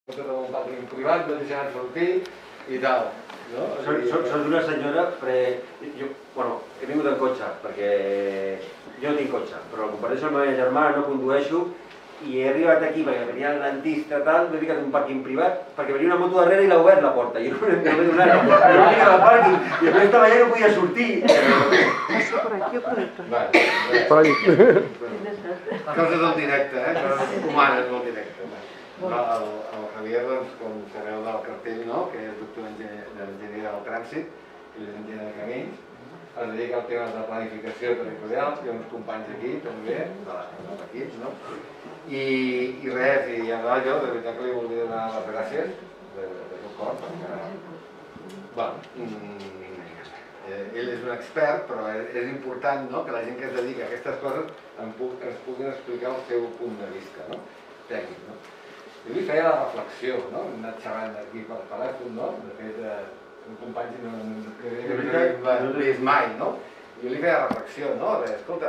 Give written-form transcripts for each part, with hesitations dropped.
tot un pàrquing privat, no deixaran sortir i tal. Soc una senyora, jo, bueno, he vingut en cotxe, perquè jo no tinc cotxe, però comparteixo amb la meva germana, no condueixo, i he arribat aquí perquè venia el dentista, tal, m'he ficat en un pàrquing privat, perquè venia una moto darrere i l'ha obert la porta, i no m'he donat, jo m'he ficat al pàrquing, i després estava allà i no podia sortir. Per allí. Coses del directe, coses humanes del directe. El Javier, com sabeu del cartell, que és doctor d'enginyeria del trànsit i d'enginyeria de camins, es dedica al tema de planificació territorial, hi ha uns companys aquí també, de l'equip, i res, i a jo de veritat que li volia donar les gràcies de tot cor, perquè ell és un expert, però és important que la gent que es dedica a aquestes coses ens puguin explicar el seu punt de vista tècnic. Jo li feia la reflexió, hem anat xerrant aquí per telèfon, de fet, un company que no he vist mai, jo li feia la reflexió, escolta,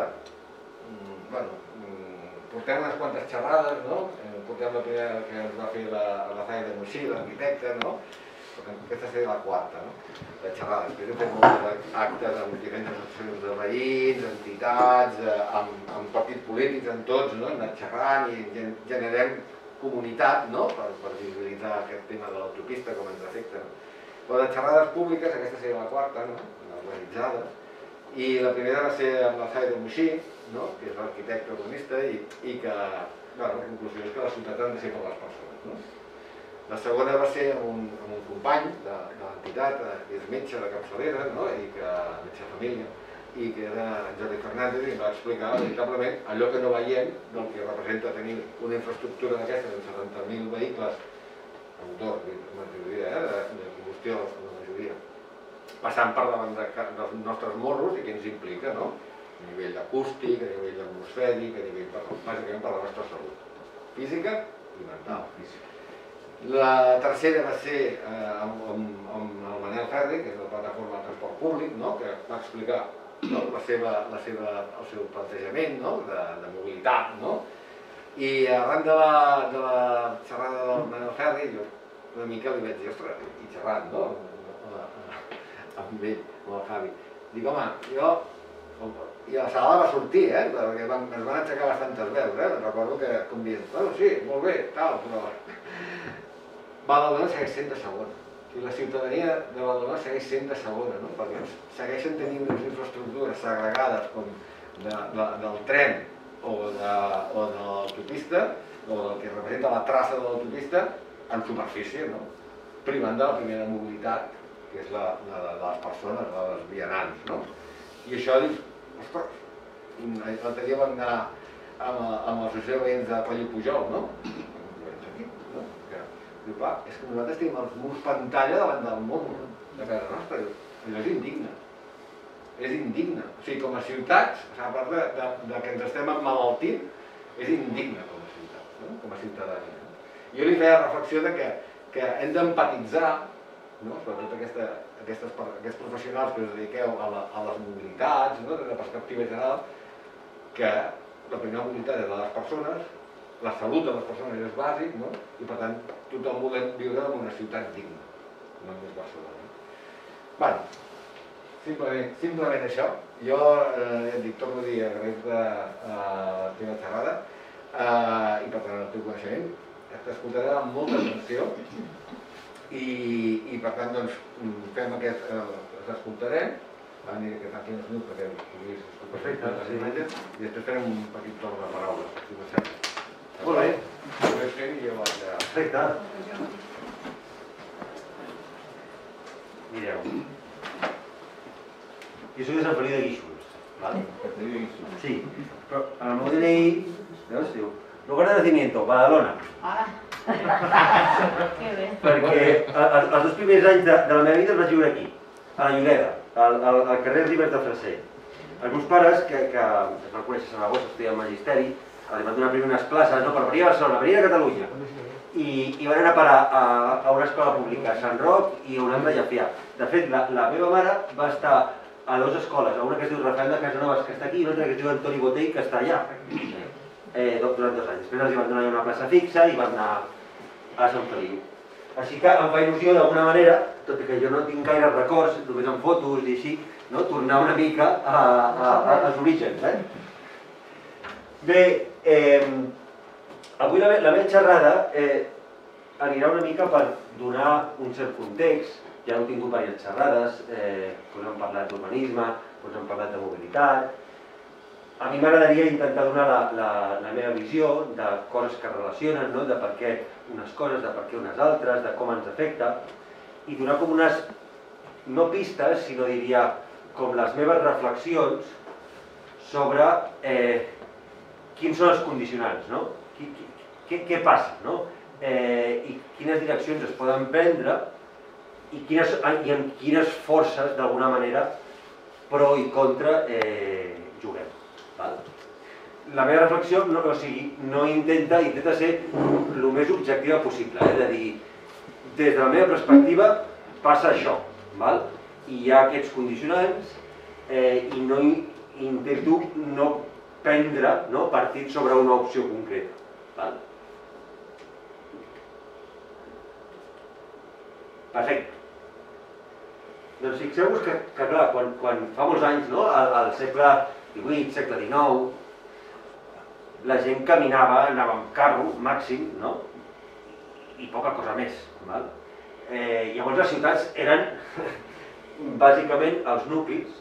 portem unes quantes xerrades, portem la primera que ens va fer la Zaida de Moixí, l'arquitecte, aquesta seria la quarta, de xerrades. Després hem fet molts actes amb diferents associacions de veïns, entitats, amb partits polítics, amb tots, hem anat xerrant i generem comunitat per visibilitzar aquest tema de l'autopista com ens afecta. Però de xerrades públiques, aquesta seria la quarta, organitzada, i la primera va ser amb la Zaida de Moixí, que és l'arquitecte urbanista, i que la conclusió és que les ciutats han de ser per les persones. La segona va ser amb un company de l'entitat, que és metge de capçalera, metge de família, i que era Jordi Fernández, i ens va explicar veritablement allò que no veiem del que representa tenir una infraestructura d'aquestes amb 70.000 vehicles, a motor, la majoria, de combustió, la majoria, passant per davant dels nostres morros i què ens implica, a nivell acústic, a nivell atmosfèric, a nivell, bàsicament, per la nostra salut física i mental. La tercera va ser amb el Manel Ferri, que és de la plataforma de transport públic, que va explicar el seu plantejament de mobilitat, i arran de la xerrada del Manel Ferri, jo una mica li vaig dir, ostres, i xerrant, amb ell, amb el Javi, dic, home, i la sala va sortir, perquè ens van aixecar bastantes veus, recordo que com dient, bueno, sí, molt bé, tal, però Badalona segueix sent de segona. I la ciutadania de Badalona segueix sent de segona, perquè segueixen tenint unes infraestructures segregades com del tren o de l'autopista, o del que representa la traça de l'autopista, en superfície, privant de la primera mobilitat, que és la de les persones, la dels vianants. I això dius, ostres, l'altre dia vam anar amb l'associació de veïns de Coll i Pujol, diu, clar, és que nosaltres tenim els murs pantalla davant del món de casa nostra. Allò és indigne. És indigne. O sigui, com a ciutats, a part que ens estem emmalaltint, és indigne com a ciutat, com a ciutadania. Jo li feia reflexió que hem d'empatitzar, sobretot aquests professionals que us dediqueu a les mobilitats, des de perspectiva general, que la primera mobilitat és la de les persones, la salut de les persones és bàsic, i per tant tothom volem viure en una ciutat digna, no només Barcelona. Simplement això. Jo et dic, torno a dir, agraït la teva xerrada i per tant el teu coneixement. T'escoltaré amb molta atenció i per tant fem aquest, t'escoltarem, aniré que tanqui uns minuts perquè puguis escoltar les imatges i després farem un petit torn de paraules, si no sembla. Molt bé. Perfecte. Mireu. Jo soc de Sant Feliu de Guíxols, ¿vale? Sí, però en el meu DNI, veus, diu, lugar de nacimiento, Badalona. Perquè els dos primers anys de la meva vida els vaig viure aquí, a la Lloreda, al carrer Ribes de Freser. Els meus pares, que es van conèixer a Saragossa, estudiant magisteri, li van donar primer unes places, per venir a Barcelona, venir a Catalunya, i van anar a parar a una escola pública a Sant Roc i a una altra a Llefià. De fet, la meva mare va estar a dues escoles, una que es diu Rafael de Casanovas, que està aquí, i una altra que es diu Antoni Botell, que està allà, durant 2 anys. Després els van donar una plaça fixa i van anar a Sant Feliu. Així que em fa il·lusió d'alguna manera, tot i que jo no tinc gaire records, només en fotos i així, tornar una mica als orígens. Bé, avui la meva xerrada anirà una mica per donar un cert context. Ja heu tingut diverses xerrades, hem parlat d'urbanisme, hem parlat de mobilitat. A mi m'agradaria intentar donar la meva visió de coses que relacionen, de per què unes coses, de per què unes altres, de com ens afecta, i donar com unes, no pistes, sinó diria com les meves reflexions sobre quins són els condicionants, què passa, i quines direccions es poden prendre i en quines forces, d'alguna manera, pro i contra juguem. La meva reflexió no intenta ser el més objectiva possible, és a dir, des de la meva perspectiva passa això, i hi ha aquests condicionants i intento no prendre partit sobre una opció concreta. Perfecte. Doncs fixeu-vos que, clar, quan fa molts anys, al segle XVIII, segle XIX, la gent caminava, anava amb carro, màxim, i poca cosa més. Llavors les ciutats eren, bàsicament, els nuclis,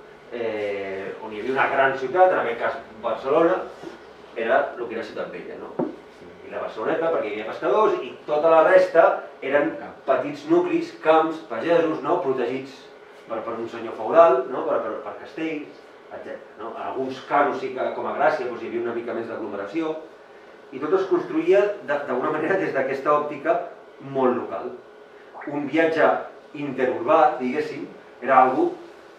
on hi havia una gran ciutat, en aquest cas Barcelona, era el que era Ciutat Vella, i la Barceloneta, perquè hi havia pescadors, i tota la resta eren petits nuclis, camps, pagesos, protegits per un senyor feudal, per castells, etc. En alguns casos sí que com a Gràcia hi havia una mica més d'aglomeració, i tot es construïa d'alguna manera des d'aquesta òptica molt local. Un viatge interurbà, diguéssim, era algo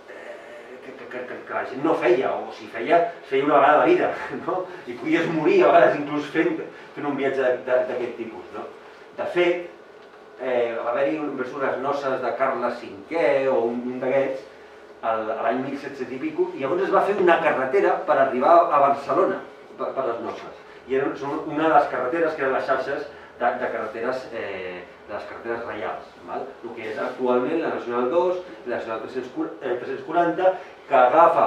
que la gent no feia, o si feia, es feia una vegada a la vida, i podies morir a vegades inclús fent un viatge d'aquest tipus. De fet, va haver-hi unes noces de Carles V o un d'aquests l'any 1700 i pico, i llavors es va fer una carretera per arribar a Barcelona per les noces. I són una de les carreteres que eren les xarxes de carreteres reials, el que és actualment la Nacional 2, la Nacional 340, que agafa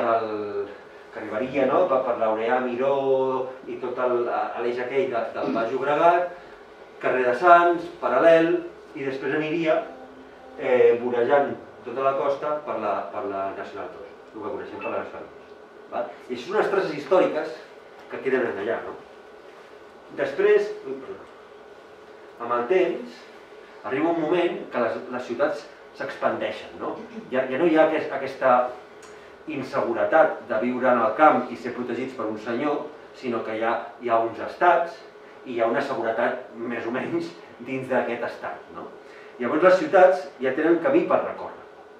que arribaria per l'Aureà Miró i tot l'eix aquell del Baix Llobregat, carrer de Sants, paral·lel, i després aniria vorejant tota la costa per la Nacional 2, el que coneixem per la Nacional 2. I això són unes traces històriques que queden allà. Després, amb el temps, arriba un moment que les ciutats s'expandeixen. Ja no hi ha aquesta inseguretat de viure en el camp i ser protegits per un senyor, sinó que hi ha uns estats i hi ha una seguretat més o menys dins d'aquest estat. Llavors les ciutats ja tenen camí per recórrer.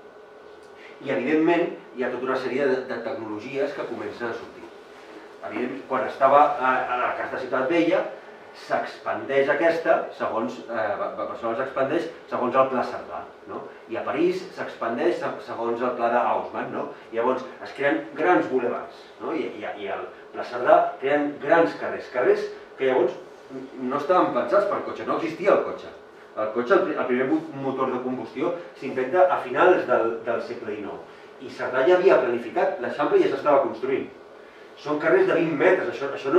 I evidentment hi ha tota una sèrie de tecnologies que comencen a sortir. Quan estava a aquesta Ciutat Vella, s'expandeix aquesta, Barcelona s'expandeix segons el Pla Cerdà, i a París s'expandeix segons el Pla d'Haussmann. Llavors es creen grans bulevards, i al Pla Cerdà creen grans carrers que llavors no estaven pensats per cotxe, no existia el cotxe. El cotxe, el primer motor de combustió, s'inventa a finals del segle XIX. I Cerdà ja havia planificat, l'Eixample ja s'estava construint. Són carrers de 20 metres, això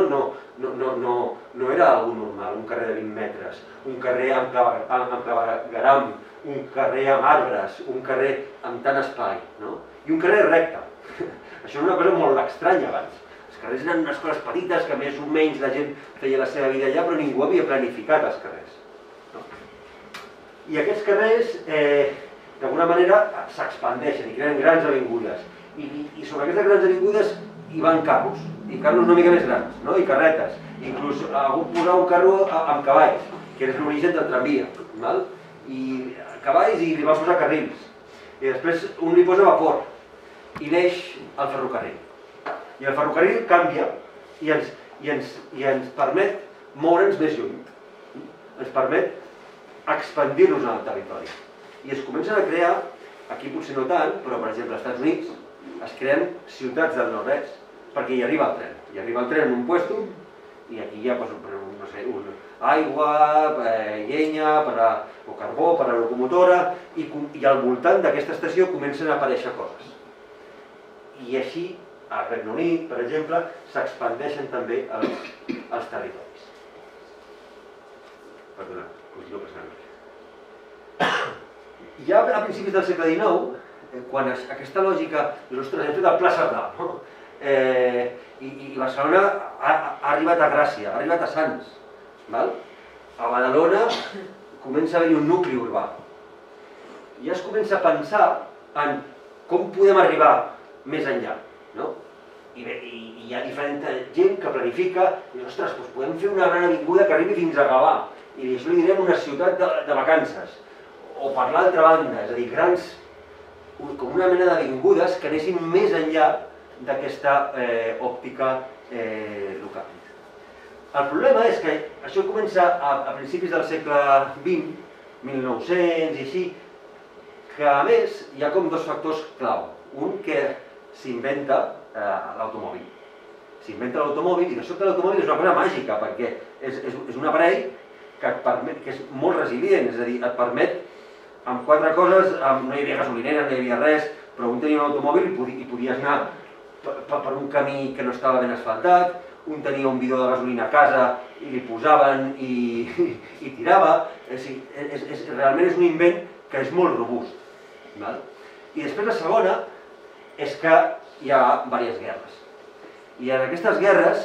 no era algo normal, un carrer de 20 metres. Un carrer amb clavegueram, un carrer amb arbres, un carrer amb tant espai, i un carrer recte. Això era una cosa molt estranya abans. Els carrers eren unes coses petites que més o menys la gent feia la seva vida allà, però ningú havia planificat els carrers. I aquests carrers, d'alguna manera, s'expandeixen i creen grans avingudes. I sobre aquestes grans avingudes hi van carros, i carros una mica més grans, i carretes. Inclús algú posar un carro amb cavalls, que era l'origen del tramvia. I cavalls i li va posar carrils. I després un li posa vapor, i neix el ferrocarril. I el ferrocarril canvia i ens permet moure'ns més lluny. Ens permet expandir-nos en el territori. I es comencen a crear, aquí potser no tant, però per exemple als Estats Units es creen ciutats del nord-est perquè hi arriba el tren. Hi arriba el tren en un puesto i aquí hi ha, no sé, aigua, llenya o carbó per a la locomotora, i al voltant d'aquesta estació comencen a aparèixer coses. I així, al Regne Unit, per exemple, s'expandeixen també els territoris. Perdona, continuo passant. Ja a principis del segle XIX, quan aquesta lògica, ostres, hem fet el Pla Cerdà, no? I Barcelona ha arribat a Gràcia, ha arribat a Sants. A Badalona comença a haver-hi un nucli urbà. I ja es comença a pensar en com podem arribar més enllà. I hi ha diferent gent que planifica, i ostres, podem fer una gran avinguda que arribi fins a Gavà, i això li direm una ciutat de vacances. O per l'altra banda, és a dir, grans, com una mena d'avingudes que anessin més enllà d'aquesta òptica local. El problema és que això comença a principis del segle XX, 1900 i així, que a més hi ha com dos factors clau. Un, que s'inventa l'automòbil. S'inventa l'automòbil i de sobte l'automòbil és una cosa màgica perquè és un aparell que és molt resilient, és a dir, et permet amb quatre coses, no hi havia gasolinera, no hi havia res, però un tenia un automòbil i podies anar per un camí que no estava ben asfaltat, un tenia un bidó de gasolina a casa i li posaven i tirava, realment és un invent que és molt robust. I després la segona és que hi ha diverses guerres. I en aquestes guerres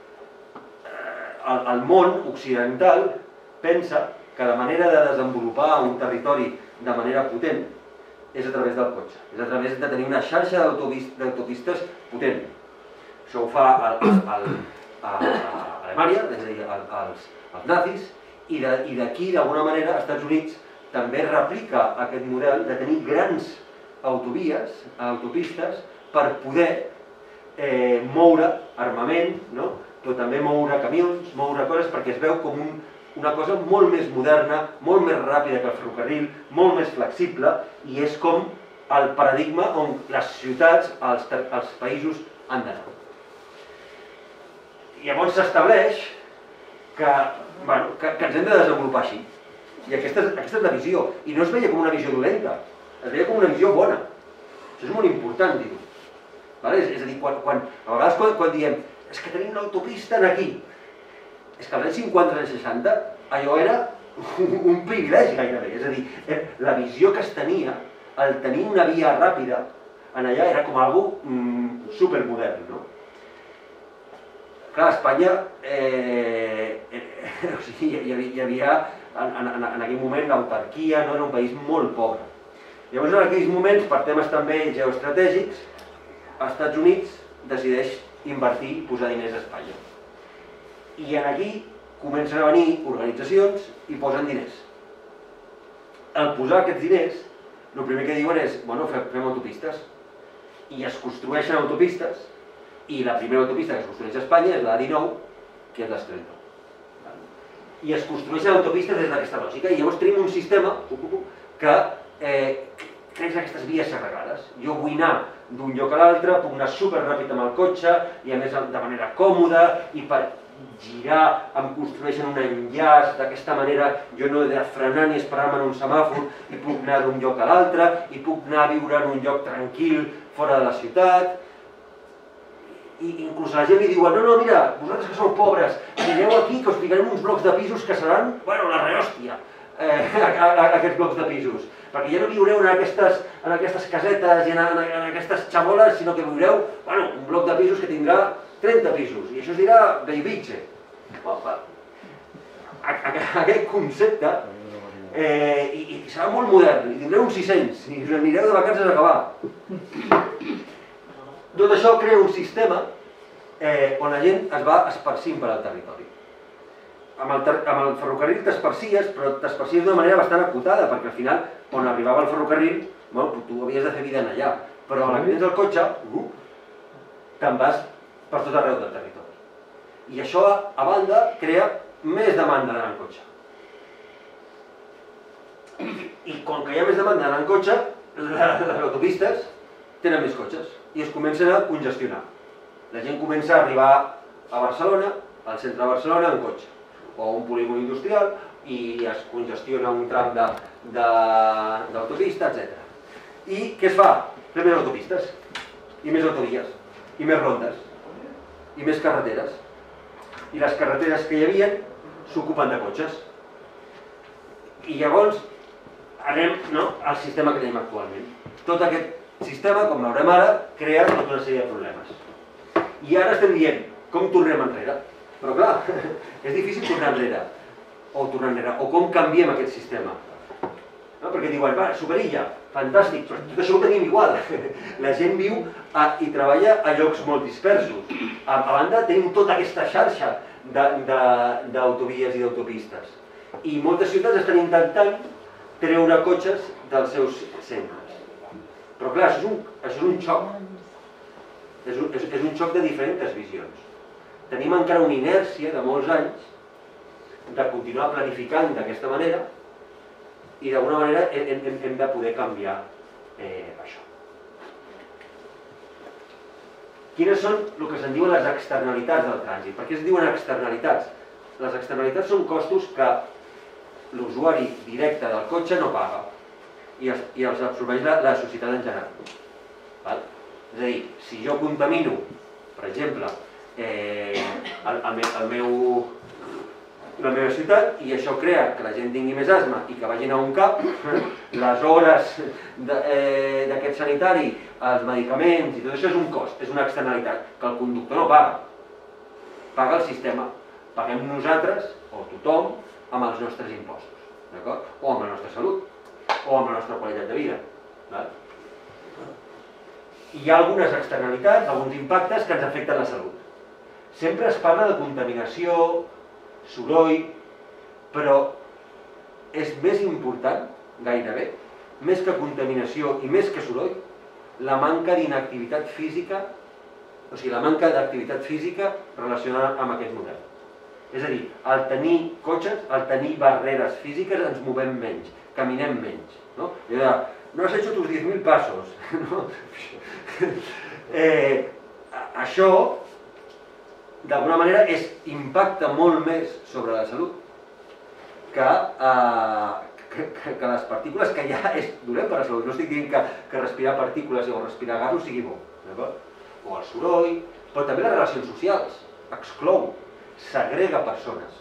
el món occidental pensa que la manera de desenvolupar un territori de manera potent és a través del cotxe, és a través de tenir una xarxa d'autopistes potent. Això ho fa a Alemanya, és a dir, els nazis, i d'aquí, d'alguna manera, als Estats Units també replica aquest model de tenir grans autovies, autopistes, per poder moure armament, però també moure camions, moure coses, perquè es veu com una cosa molt més moderna, molt més ràpida que el ferrocarril, molt més flexible, i és com el paradigma on les ciutats, els països han d'anar. Llavors s'estableix que ens hem de desenvolupar així. I aquesta és la visió. I no es veia com una visió dolenta, es veia com una visió bona. Això és molt important dir-ho. És a dir, a vegades quan diem és que tenim l'autopista aquí, és que als anys 50 i 60 allò era un privilegi gairebé. És a dir, la visió que es tenia, el tenir una via ràpida, en allà era com algo supermodern. Clar, a Espanya hi havia en aquell moment l'autarquia, era un país molt pobre. Llavors en aquells moments, per temes també geoestratègics, els Estats Units decideix invertir i posar diners a Espanya. I aquí comencen a venir organitzacions i posen diners. Al posar aquests diners, el primer que diuen és, bueno, fem autopistes. I es construeixen autopistes, i la primera autopista que es construeix a Espanya és la A19, que és l'S39. I es construeixen autopistes des d'aquesta lògica, i llavors tenim un sistema que creix aquestes vies segregades. Jo vull anar d'un lloc a l'altre, puc anar superràpid amb el cotxe, i a més de manera còmoda, i per girar em construeixen un enllaç, d'aquesta manera jo no he de frenar ni esperar-me en un semàfor, i puc anar d'un lloc a l'altre, i puc anar a viure en un lloc tranquil, fora de la ciutat. I inclús la gent li diuen, no, mira, vosaltres que sou pobres, anireu aquí que us ficarem uns blocs de pisos que seran, la rehòstia, aquests blocs de pisos. Perquè ja no viureu en aquestes casetes i en aquestes xaboles, sinó que viureu un bloc de pisos que tindrà 30 pisos, i això es dirà Bellvitge. Aquest concepte, i serà molt modern, i tindreu uns 600, i us anireu de vacances a acabar. Tot això crea un sistema on la gent es va esparcint per al territori. Amb el ferrocarril t'esparcies, però t'esparcies d'una manera bastant acotada, perquè al final, on arribava el ferrocarril, tu havies de fer vida en allà, però a la que tens el cotxe, te'n vas per tot arreu del territori. I això, a banda, crea més demanda d'anar en cotxe. I com que hi ha més demanda d'anar en cotxe, les autopistes tenen més cotxes i es comencen a congestionar. La gent comença a arribar a Barcelona, al centre de Barcelona en cotxe, o un polígon industrial i es congestiona un tram d'autopista, etc. I què es fa? Fer més autopistes, i més autovies, i més rondes, i més carreteres. I les carreteres que hi havia s'ocupen de cotxes. I llavors anem al sistema que tenim actualment. Tot aquest sistema, com veurem ara, crea tota una sèrie de problemes. I ara estem dient, com tornem enrere? Però clar, és difícil tornar enrere, o com canviem aquest sistema. Perquè diuen, va, superilla, fantàstic, però tot això ho tenim igual. La gent viu i treballa a llocs molt dispersos. A banda tenim tota aquesta xarxa d'autovies i d'autopistes. I moltes ciutats estan intentant treure cotxes dels seus centres. Però clar, això és un xoc. És un xoc de diferents visions. Tenim encara una inèrcia de molts anys de continuar planificant d'aquesta manera i d'alguna manera hem de poder canviar això. Quines són el que se'n diuen les externalitats del trànsit? Per què es diuen externalitats? Les externalitats són costos que l'usuari directe del cotxe no paga i els absorbeix la societat en general. És a dir, si jo contamino, per exemple, la meva ciutat i això crea que la gent tingui més asma i que vagin a un CAP, les hores d'aquest sanitari, els medicaments i tot això és un cost, és una externalitat que el conductor no paga. Paga el sistema. Paguem nosaltres, o tothom, amb els nostres impostos, d'acord? O amb la nostra salut, o amb la nostra qualitat de vida. Hi ha algunes externalitats, alguns impactes que ens afecten la salut. Sempre es parla de contaminació, soroll, però és més important, gairebé, més que contaminació i més que soroll, la manca d'inactivitat física, o sigui, la manca d'activitat física relacionada amb aquest model. És a dir, al tenir cotxes, al tenir barreres físiques, ens movem menys, caminem menys. No has hecho tus 10.000 pasos. Això, d'alguna manera, impacta molt més sobre la salut que les partícules, que ja és dolent per la salut. No estic dient que respirar partícules o respirar gasos sigui bo, o el soroll, però també les relacions socials, exclou, segrega persones.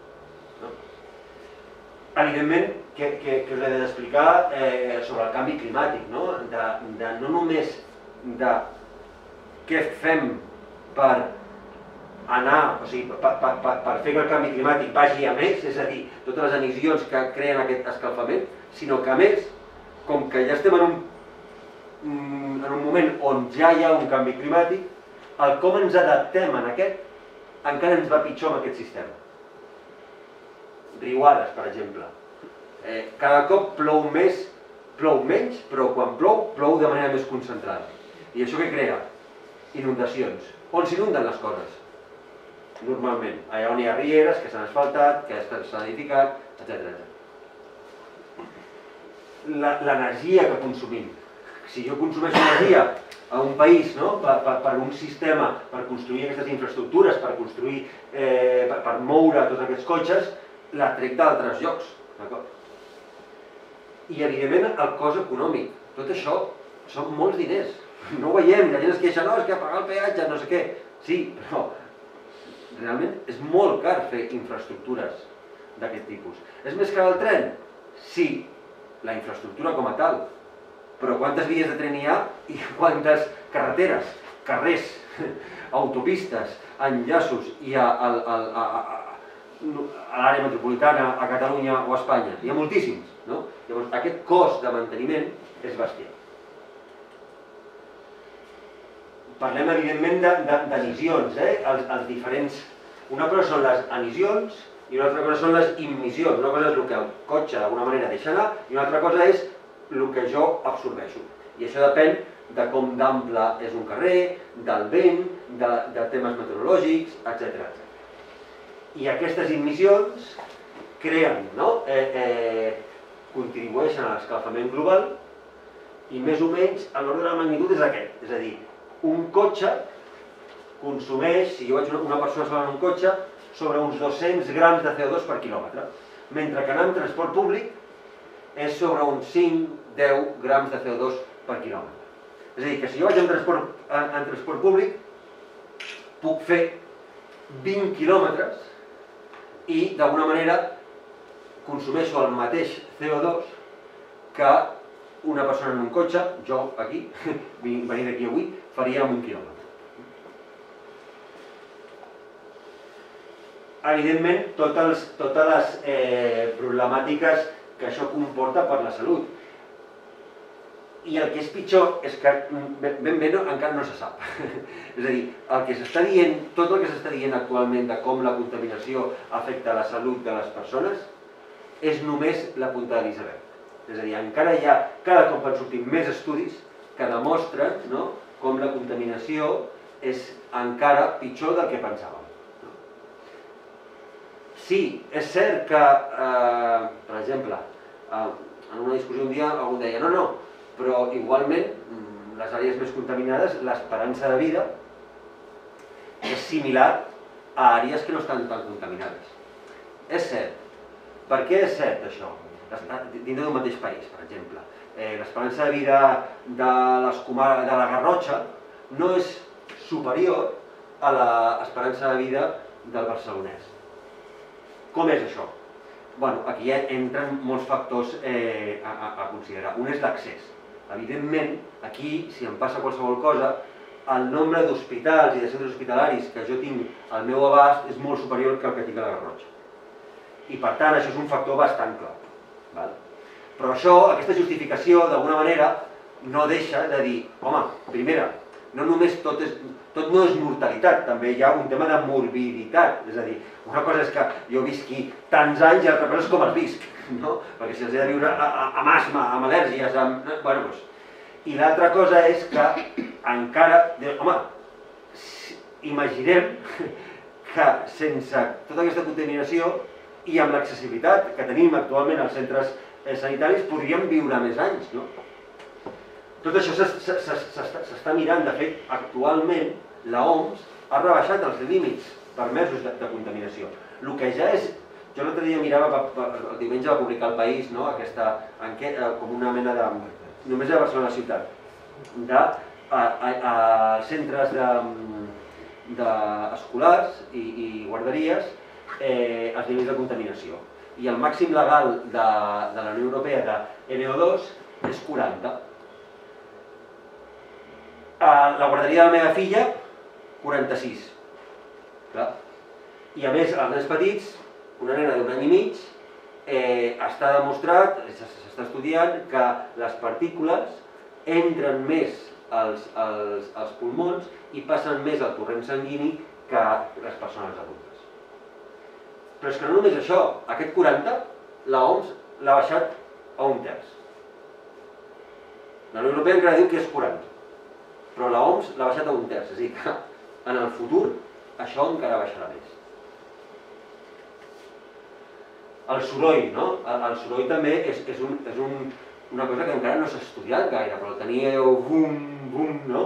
Evidentment, que us he d'explicar sobre el canvi climàtic, no només de què fem per anar, o sigui, per fer que el canvi climàtic vagi a més, és a dir, totes les emissions que creen aquest escalfament, sinó que a més, com que ja estem en un moment on ja hi ha un canvi climàtic, el com ens adaptem en aquest encara ens va pitjor amb aquest sistema. Riuades, per exemple. Cada cop plou més, plou menys, però quan plou, plou de manera més concentrada. I això què crea? Inundacions. On s'inunden les coses? Normalment. Allà on hi ha rieres, que s'han asfaltat, que s'han edificat, etc. L'energia que consumim. Si jo consumeixo energia a un país, per un sistema, per construir aquestes infraestructures, per moure tots aquests cotxes, la trec d'altres llocs. I evidentment el cost econòmic. Tot això són molts diners. No ho veiem, la gent es queixa, no, és que pagar el peatge, no sé què. Sí, però realment és molt car fer infraestructures d'aquest tipus. És més car el tren? Sí, la infraestructura com a tal. Però quantes vies de tren hi ha i quantes carreteres, carrers, autopistes, enllaços hi ha a l'àrea metropolitana, a Catalunya o a Espanya? Hi ha moltíssims, no? Llavors, aquest cost de manteniment és bestial. Parlem, evidentment, d'emissions, els diferents... Una cosa són les emissions i una altra cosa són les immissions. Una cosa és el que el cotxe d'alguna manera deixa anar i una altra cosa és el que jo absorbeixo. I això depèn de com d'ample és un carrer, del vent, de temes meteorològics, etc. I aquestes immissions creen, contribueixen a l'escalfament global i més o menys l'ordre de magnitud és aquest. És a dir, un cotxe consumeix, si jo vaig una persona sola en un cotxe, sobre uns 200 grams de CO2 per quilòmetre, mentre que anar amb transport públic és sobre uns 5-10 grams de CO2 per quilòmetre. És a dir, que si jo vaig en transport públic, puc fer 20 quilòmetres i d'alguna manera consumeixo el mateix CO2 que una persona en un cotxe, jo aquí, venint aquí avui, faria amb 1 quilòmetre. Evidentment, totes les problemàtiques que això comporta per la salut. I el que és pitjor és que ben bé encara no se sap. És a dir, el que s'està dient, tot el que s'està dient actualment de com la contaminació afecta la salut de les persones és només la punta de l'iceberg. És a dir, encara hi ha, cada cop van sortir més estudis que demostren com la contaminació és encara pitjor del que pensàvem. Sí, és cert que, per exemple, en una discussió un dia algú deia no, però igualment, les àrees més contaminades, l'esperança de vida és similar a àrees que no estan tan contaminades. És cert. Per què és cert això? Dintre d'un mateix país, per exemple. L'esperança de vida de la Garrotxa no és superior a l'esperança de vida del barcelonès. Com és això? Bé, aquí entren molts factors a considerar. Un és l'accés. Evidentment, aquí, si em passa qualsevol cosa, el nombre d'hospitals i de centres hospitalaris que jo tinc al meu abast és molt superior que el que tinc a la Garrotxa. I per tant, això és un factor bastant clar. Però això, aquesta justificació, d'alguna manera, no deixa de dir, home, primera, no només tot no és mortalitat, també hi ha un tema de morbiditat. És a dir, una cosa és que jo visqui tants anys i l'altra cosa és com els visc, no? Perquè si els he de viure amb asma, amb al·lèrgies, bueno, doncs... I l'altra cosa és que encara... Home, imaginem que sense tota aquesta contaminació i amb l'accessibilitat que tenim actualment als centres sanitaris podríem viure més anys, no? Tot això s'està mirant. De fet, actualment l'OMS ha rebaixat els límits permesos de contaminació. El que ja és... Jo l'altre dia mirava, el diumenge va publicar El País, aquesta enquesta, com una mena de... només a Barcelona ciutat, de centres escolars i guarderies els nivells de contaminació. I el màxim legal de la Unió Europea de NO2 és 40. La guarderia de la meva filla, 46. I a més, els nens petits, una nena d'un any i mig, està demostrat, s'està estudiant, que les partícules entren més als pulmons i passen més al torrent sanguini que les persones adultes. Però és que no només això, aquest 40, l'OMS l'ha baixat a 1/3. La Unió Europea encara diu que és 40. Però l'OMS l'ha baixat a 1/3, és a dir, que en el futur això encara baixarà més. El soroll, no? El soroll també és una cosa que encara no s'ha estudiat gaire, però teníeu bum, bum, no?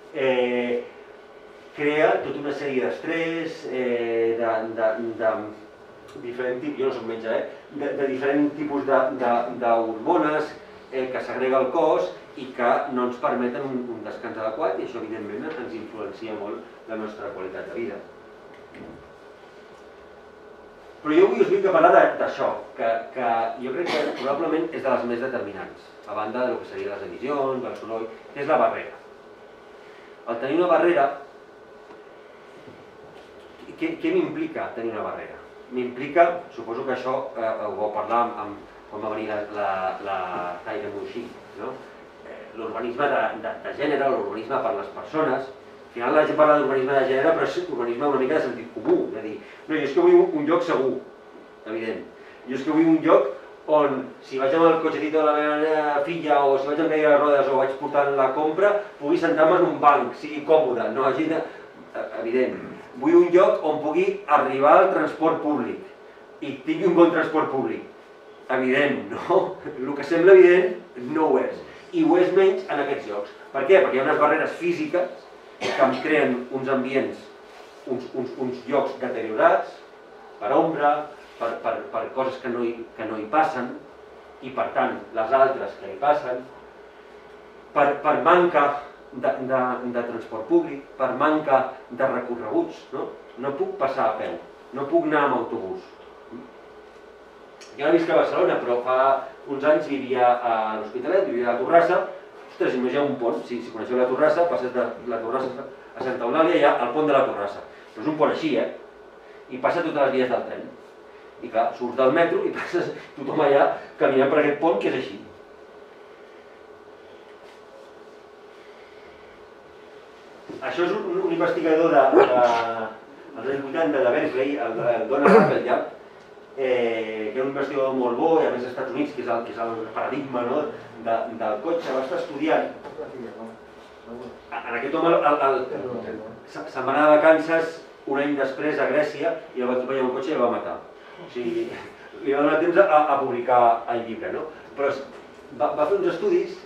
Crea tota una sèrie d'estrès, de diferent tipus, jo no soc metge, de diferent tipus d'hormones que segrega el cos i que no ens permeten un descans adequat i això evidentment ens influencia molt la nostra qualitat de vida. Però jo avui us vinc a parlar d'això, que jo crec que probablement és de les més determinants, a banda del que serien les emissions, del soroll, que és la barrera. Al tenir una barrera, què m'implica tenir una barrera? M'implica, suposo que això ho vau parlar quan va venir la Taira Moixí, l'urbanisme de gènere, l'urbanisme per les persones. Al final la gent parla d'urbanisme de gènere, però és urbanisme una mica de sentit comú, de dir, no, jo és que vull un lloc segur, evident. Jo és que vull un lloc on, si vaig amb el cotxetito de la meva filla o si vaig amb cadira de rodes o vaig portant la compra, pugui sentar-me en un banc, sigui còmode, no hagi de... Evident. Vull un lloc on pugui arribar al transport públic i tingui un bon transport públic. Evident, no? El que sembla evident no ho és. I ho és menys en aquests llocs. Per què? Perquè hi ha unes barreres físiques que em creen uns ambients, uns llocs deteriorats, per ombra, per coses que no hi passen, i per tant les altres que hi passen, per manca de transport públic, per manca de recorreguts, no puc passar a peu, no puc anar amb autobús. Jo no visc a Barcelona, però fa uns anys vivia a l'Hospitalet, vivia a la Torrassa. Ostres, imagineu un pont, si coneixeu la Torrassa, passes de la Torrassa a Santa Eulàlia, hi ha el pont de la Torrassa. Però és un pont així, i passa totes les vies del tren. I clar, surts del metro i passes tothom allà caminant per aquest pont que és així. Això és un investigador dels anys 80 de Berkeley, el Donald Applejack, que és un investigador molt bo, i a més als Estats Units, que és el paradigma del cotxe, va estar estudiant. En aquest home se'n va anar de vacances un any després a Grècia i el va atropellar un cotxe i el va matar. O sigui, li va donar temps a publicar el llibre, no? Però va fer uns estudis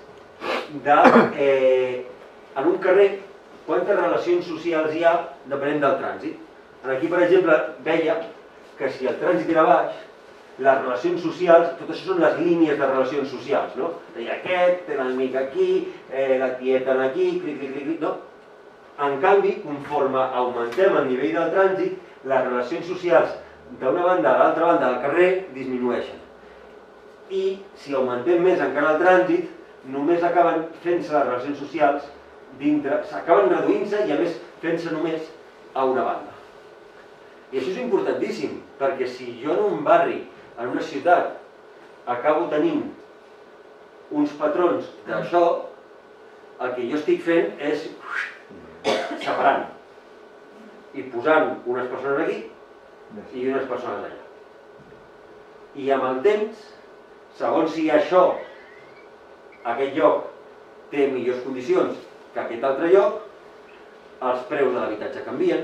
en un carrer quantes relacions socials hi ha depenent del trànsit. Aquí, per exemple, veia que si el trànsit era baix, les relacions socials, tot això són les línies de relacions socials, no? Aquest, té l'amic aquí, la tieta aquí, clic, no? En canvi, conforme augmentem el nivell del trànsit, les relacions socials d'una banda a l'altra banda del carrer disminueixen. I si augmentem més encara el trànsit, només acaben fent-se les relacions socials dintre, s'acaben reduint-se i a més fent-se només a una banda. I això és importantíssim, perquè si jo en un barri, en una ciutat, acabo tenint uns patrons d'això, el que jo estic fent és separant i posant unes persones aquí i unes persones allà. I amb el temps, segons si això, aquest lloc té millors condicions que aquest altre lloc, els preus de l'habitatge canvien,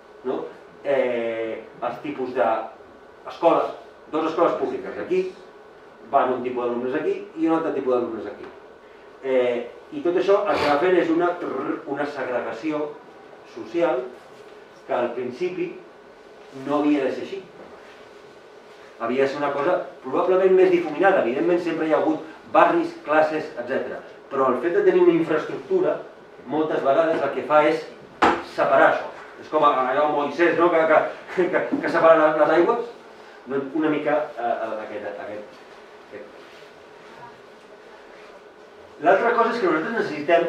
els tipus d'escoles, dues escoles públiques aquí, van un tipus d'alumnes aquí i un altre tipus d'alumnes aquí. I tot això el que va fent és una segregació social que al principi no havia de ser així. Havia de ser una cosa probablement més difuminada. Evidentment sempre hi ha hagut barris, classes, etc. Però el fet de tenir una infraestructura moltes vegades el que fa és separar això. És com allò Moisès, que separa les aigües, doncs una mica aquest. L'altra cosa és que nosaltres necessitem,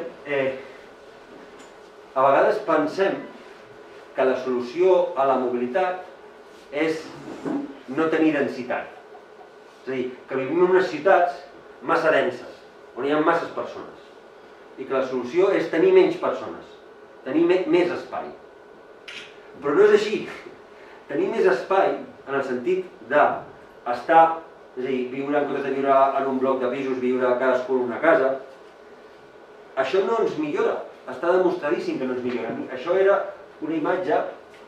a vegades pensem que la solució a la mobilitat és no tenir densitat. És a dir, que vivim en unes ciutats massa denses, on hi ha masses persones, i que la solució és tenir menys persones, tenir més espai. Però no és així. Tenir més espai en el sentit d'estar, és a dir, viure en comptes de viure en un bloc de pisos, viure cadascú en una casa, això no ens millora. Està demostradíssim que no ens millora. Això era una imatge...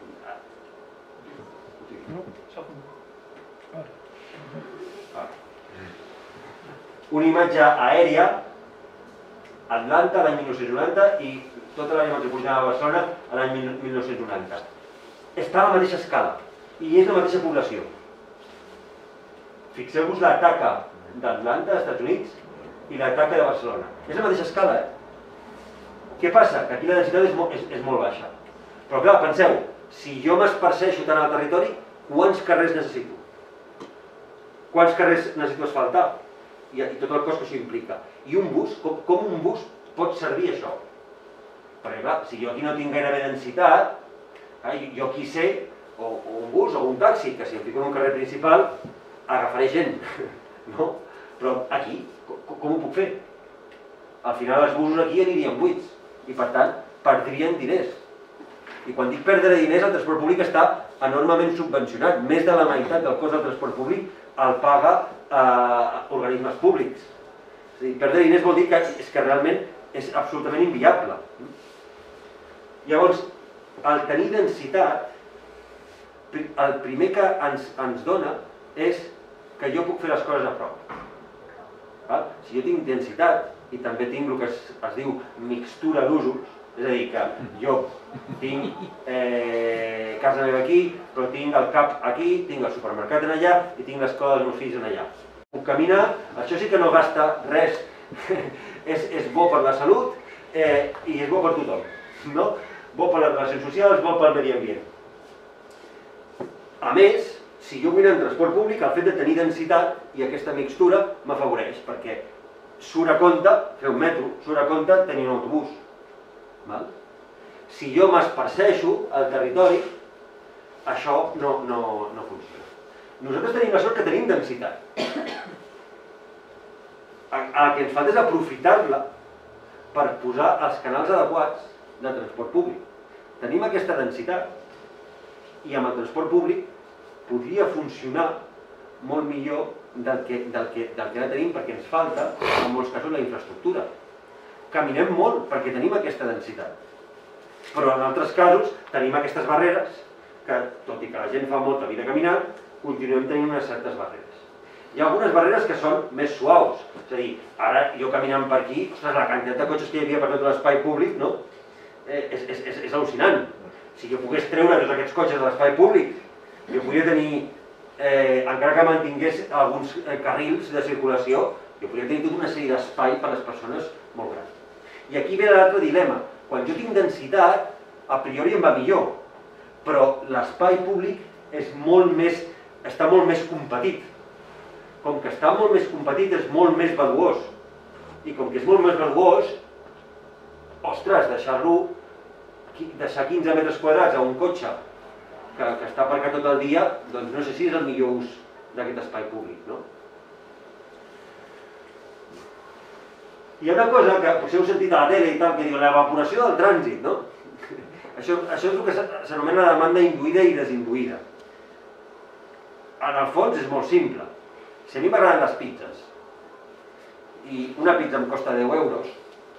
Una imatge aèria, Atlanta l'any 1990 i tota l'àrea metropolitana de Barcelona l'any 1990. Està a la mateixa escala i és la mateixa població. Fixeu-vos la taca d'Atlanta, als Estats Units, i la taca de Barcelona. És la mateixa escala, Què passa? Que aquí la densitat és molt baixa. Però clar, penseu, si jo m'esparceixo tant al territori, quants carrers necessito? Quants carrers necessito asfaltar? I tot el cost que això implica. I un bus, com un bus pot servir això? Perquè clar, si jo aquí no tinc gairebé densitat, jo aquí sé, o un bus o un taxi, que si em fico en un carrer principal, agafaré gent, no? Però aquí, com ho puc fer? Al final els busos aquí anirien buits i per tant perdrien diners. I quan dic perdre diners, el transport públic està enormement subvencionat. Més de la meitat del cost del transport públic el paga organismes públics. És a dir, perdre diners vol dir que realment és absolutament inviable. Llavors, el tenir densitat, el primer que ens dona és que jo puc fer les coses a prop. Si jo tinc densitat, i també tinc el que es diu mixtura d'usos, És a dir, que jo tinc casa meva aquí, però tinc el CAP aquí, tinc el supermercat en allà i tinc l'escola dels meus fills en allà. Puc caminar, això sí que no gasta res, és bo per la salut i és bo per tothom, no? Bo per les relacions socials, bo pel medi ambient. A més, si jo vull anar en transport públic, el fet de tenir densitat i aquesta mixtura m'afavoreix, perquè surt a compte fer un metro, surt a compte tenir un autobús. Si jo m'esparceixo al territori, això no funciona. Nosaltres tenim la sort que tenim densitat. El que ens falta és aprofitar-la per posar els canals adequats de transport públic. Tenim aquesta densitat i amb el transport públic podria funcionar molt millor del que ara tenim, perquè ens falta, en molts casos, la infraestructura. Caminem molt perquè tenim aquesta densitat, però en altres casos tenim aquestes barreres que, tot i que la gent fa molta vida caminant, continuem tenint unes certes barreres. Hi ha algunes barreres que són més suaus, és a dir, ara jo caminant per aquí, ostres, la quantitat de cotxes que hi havia per tot l'espai públic, no? És al·lucinant. Si jo pogués treure tots aquests cotxes de l'espai públic, jo podria tenir, encara que mantingués alguns carrils de circulació, jo podria tenir tota una sèrie d'espai per a les persones molt grans. I aquí ve l'altre dilema. Quan jo tinc densitat, a priori em va millor, però l'espai públic està molt més competit. Com que està molt més competit, és molt més valuós. I com que és molt més valuós, ostres, deixar 15 metres quadrats a un cotxe que està aparcat tot el dia, doncs no sé si és el millor ús d'aquest espai públic, no? Hi ha una cosa que potser heu sentit a la tele i tal, que diu l'evaporació del trànsit, no? Això és el que s'anomena la demanda induïda i desinduïda. En el fons és molt simple. Si a mi m'agraden les pizzas i una pizza em costa 10 euros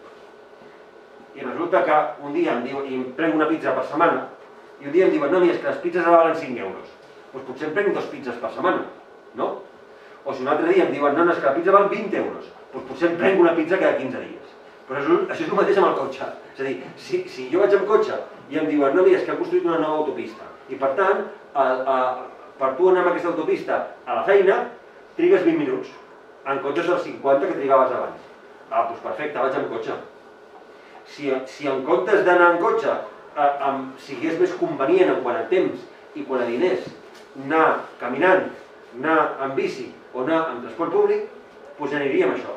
i resulta que un dia em prenc una pizza per setmana i un dia em diuen, no, mira, és que les pizzas ara valen 5 euros. Doncs potser em prenc 2 pizzas per setmana, no? O si un altre dia em diuen, no, és que la pizza val 20 euros, doncs potser em prenc una pizza cada 15 dies. Però això és el mateix amb el cotxe. És a dir, si jo vaig amb cotxe i em diuen, no, mira, és que han construït una nova autopista i per tant, per tu anar amb aquesta autopista a la feina, trigues 20 minuts, en comptes dels 50 que trigaves abans. Doncs perfecte, vaig amb cotxe. Si en comptes d'anar en cotxe sigués més convenient en quant a temps i quant a diners anar caminant, anar en bici o anar en transport públic, doncs aniríem a això.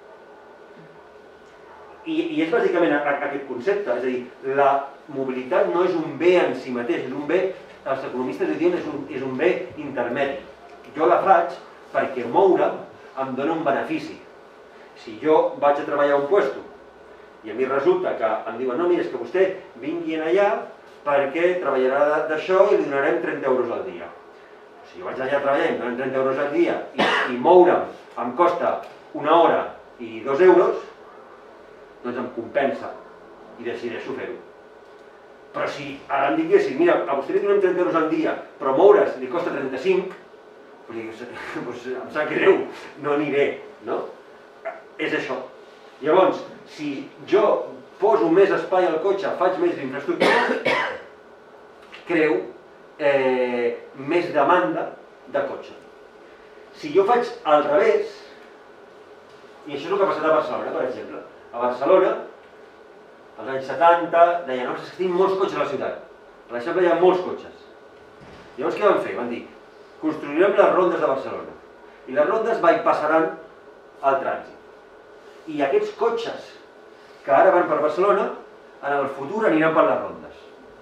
I és bàsicament aquest concepte, és a dir, la mobilitat no és un bé en si mateix, és un bé, els economistes ho diuen, és un bé intermedi. Jo la faig perquè moure em dona un benefici. Si jo vaig a treballar a un lloc i a mi resulta que em diuen, no, mira, és que vostè vingui allà perquè treballarà d'això i li donarem 30 euros al dia. Si jo vaig allà a treballar i em donen 30 euros al dia i moure'm em costa una hora i 2 euros, doncs em compensa i decideixo fer-ho. Però si ara em diguessin, mira, a vostè li donem 30 euros al dia, però moure's li costa 35, doncs em sap greu, no aniré, no? És això. Llavors, si jo poso més espai al cotxe, faig més infraestructura, creo més demanda de cotxe. Si jo faig al revés, i això és el que ha passat a Barcelona, per exemple. A Barcelona, als anys 70, deien, no, és que tenim molts cotxes a la ciutat. Per exemple, hi ha molts cotxes. Llavors, què van fer? Van dir, construirem les rondes de Barcelona. I les rondes bypassaran el trànsit. I aquests cotxes que ara van per Barcelona, en el futur aniran per les rondes.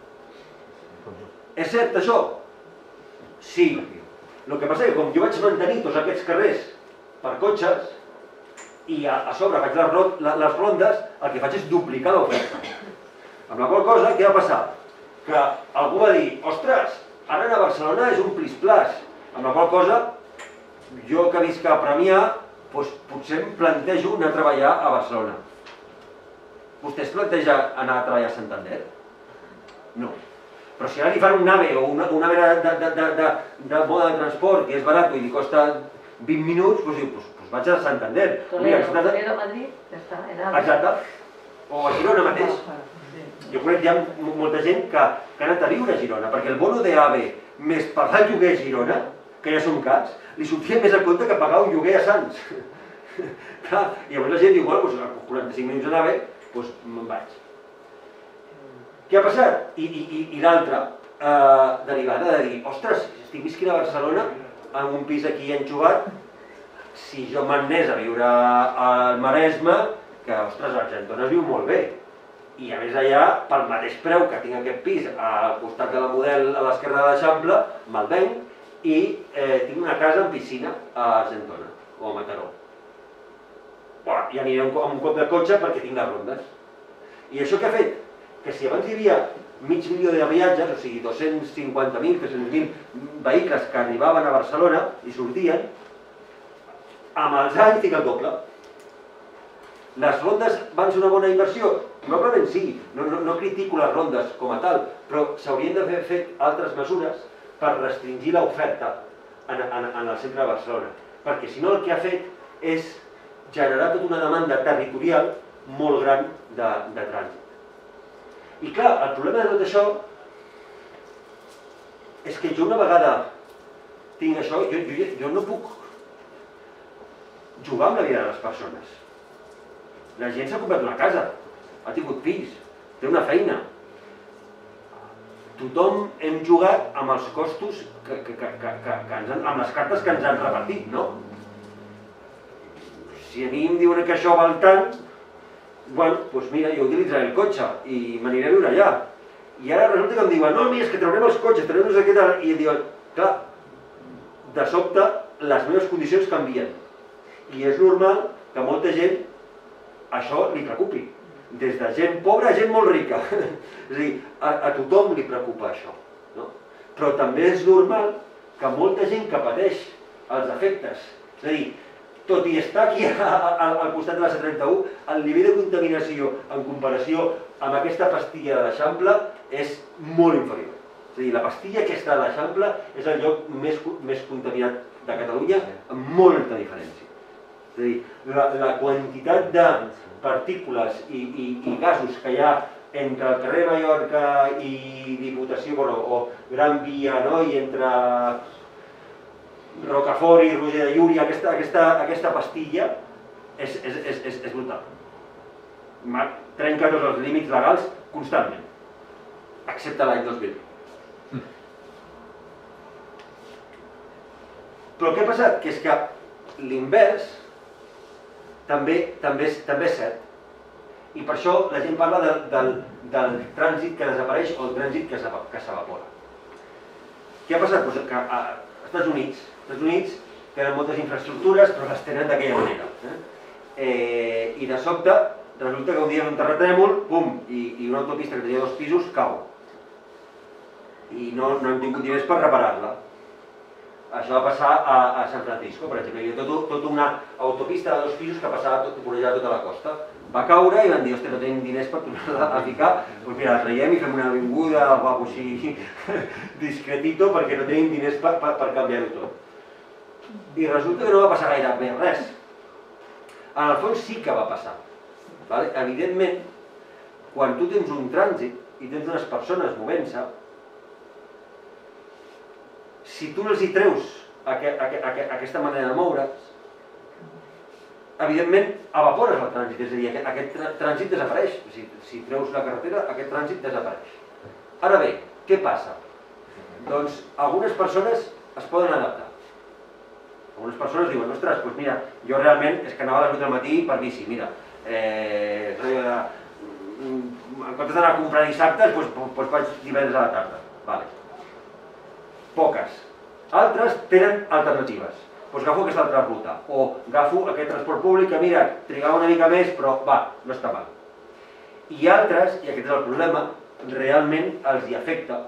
És cert això? Sí. El que passa és que com jo vaig mantenir tots aquests carrers per cotxes i a sobre faig les rondes, el que faig és duplicar l'oferta. Amb la qual cosa, què va passar? Que algú va dir, ostres, ara anar a Barcelona és un plis-plas. Amb la qual cosa, jo que visc a Premià, potser em plantejo anar a treballar a Barcelona. Vostè es planteja anar a treballar a Santander? No. Però si ara li fan un AVE o una mena de mode de transport que és barat i li costa 20 minuts, doncs diu, doncs vaig a Santander. Toledo, Madrid, ja està. Exacte. O a Girona mateix. Jo conec ja molta gent que ha anat a viure a Girona, perquè el bono d'AVE més pagar el lloguer a Girona, que ja són cars, li sortia més a compte que pagar un lloguer a Sants. Clar, i llavors la gent diu, bueno, doncs 45 minuts en AVE, doncs me'n vaig. Què ha passat? I l'altra derivada de dir, ostres, estic visquint a Barcelona, en un pis aquí enxugat, si jo m'anés a viure al Maresme, que, ostres, a Argentona es viu molt bé. I a més allà, pel mateix preu que tinc aquest pis al costat de la Model a l'esquerra de l'Eixample, me'l venc i tinc una casa amb piscina a Argentona o a Mataró. I aniré amb un cop de cotxe perquè tinc les rondes. I això què ha fet? Que si abans hi havia mig milió de viatges, o sigui 250.000, 300.000 vehicles que arribaven a Barcelona i sortien, amb els anys tinc el doble. Les rondes van ser una bona inversió? Probablement sí, no critico les rondes com a tal, però s'haurien d'haver fet altres mesures per restringir l'oferta en el centre de Barcelona, perquè si no el que ha fet és generar tota una demanda territorial molt gran de trànsit. I clar, el problema de tot això és que jo una vegada tinc això, jo no puc jugar amb la vida de les persones. La gent s'ha comprat una casa, ha tingut fills, té una feina. Tothom hem jugat amb els costos, amb les cartes que ens han repartit, no? Si a mi em diuen que això val tant, bueno, doncs mira, jo utilitzaré el cotxe i m'aniré a viure allà. I ara resulta que em diuen, no, mira, és que traurem els cotxes, traurem no sé què tal, i em diuen, clar, de sobte les meves condicions canvien. I és normal que molta gent això li preocupi. Des de gent pobra a gent molt rica. És a dir, a tothom li preocupa això. Però també és normal que molta gent que pateix els efectes, és a dir, tot i estar aquí al costat de la C31, el nivell de contaminació en comparació amb aquesta pastilla de l'Eixample és molt inferior. És a dir, la pastilla aquesta de l'Eixample és el lloc més contaminat de Catalunya amb molta diferència. És a dir, la quantitat de partícules i gasos que hi ha entre el carrer Mallorca i Diputació, o Gran Via, i entre Rocafort i Roger de Llúria, aquesta pastilla és brutal. Trenca tots els límits legals constantment, excepte l'any 2000. Però què ha passat? Que és que l'invers també és cert. I per això la gent parla del trànsit que desapareix o el trànsit que s'evapora. Què ha passat? Que als Estats Units tenen moltes infraestructures, però les tenen d'aquella manera. I de sobte, resulta que un dia hi ha un terratrèmol, pum, i una autopista que tenia 2 pisos cau. I no hem tingut diners per reparar-la. Això va passar a San Francisco, per exemple. Hi havia tota una autopista de 2 pisos que passava vorejava tota la costa. Va caure i van dir, hòstia, no tenim diners per tornar-la a ficar, doncs mira, la traiem i fem una avinguda o alguna cosa així discretito perquè no tenim diners per canviar-ho tot. I resulta que no va passar gaire més res. En el fons sí que va passar. Evidentment, quan tu tens un trànsit i tens unes persones movent-se, si tu no els hi treus aquesta manera de moure's, evidentment evapores el trànsit, és a dir, aquest trànsit desapareix. Si treus la carretera, aquest trànsit desapareix. Ara bé, què passa? Doncs algunes persones es poden adaptar. Algunes persones diuen, ostres, doncs mira, jo realment és que anava a les 8 del matí per bici, mira, en comptes d'anar a comprar dissabtes, doncs vaig divendres a la tarda. Poques. Altres tenen alternatives. Doncs agafo aquesta altra ruta, o agafo aquest transport públic que, mira, trigava una mica més, però va, no està mal. I altres, i aquest és el problema, realment els hi afecta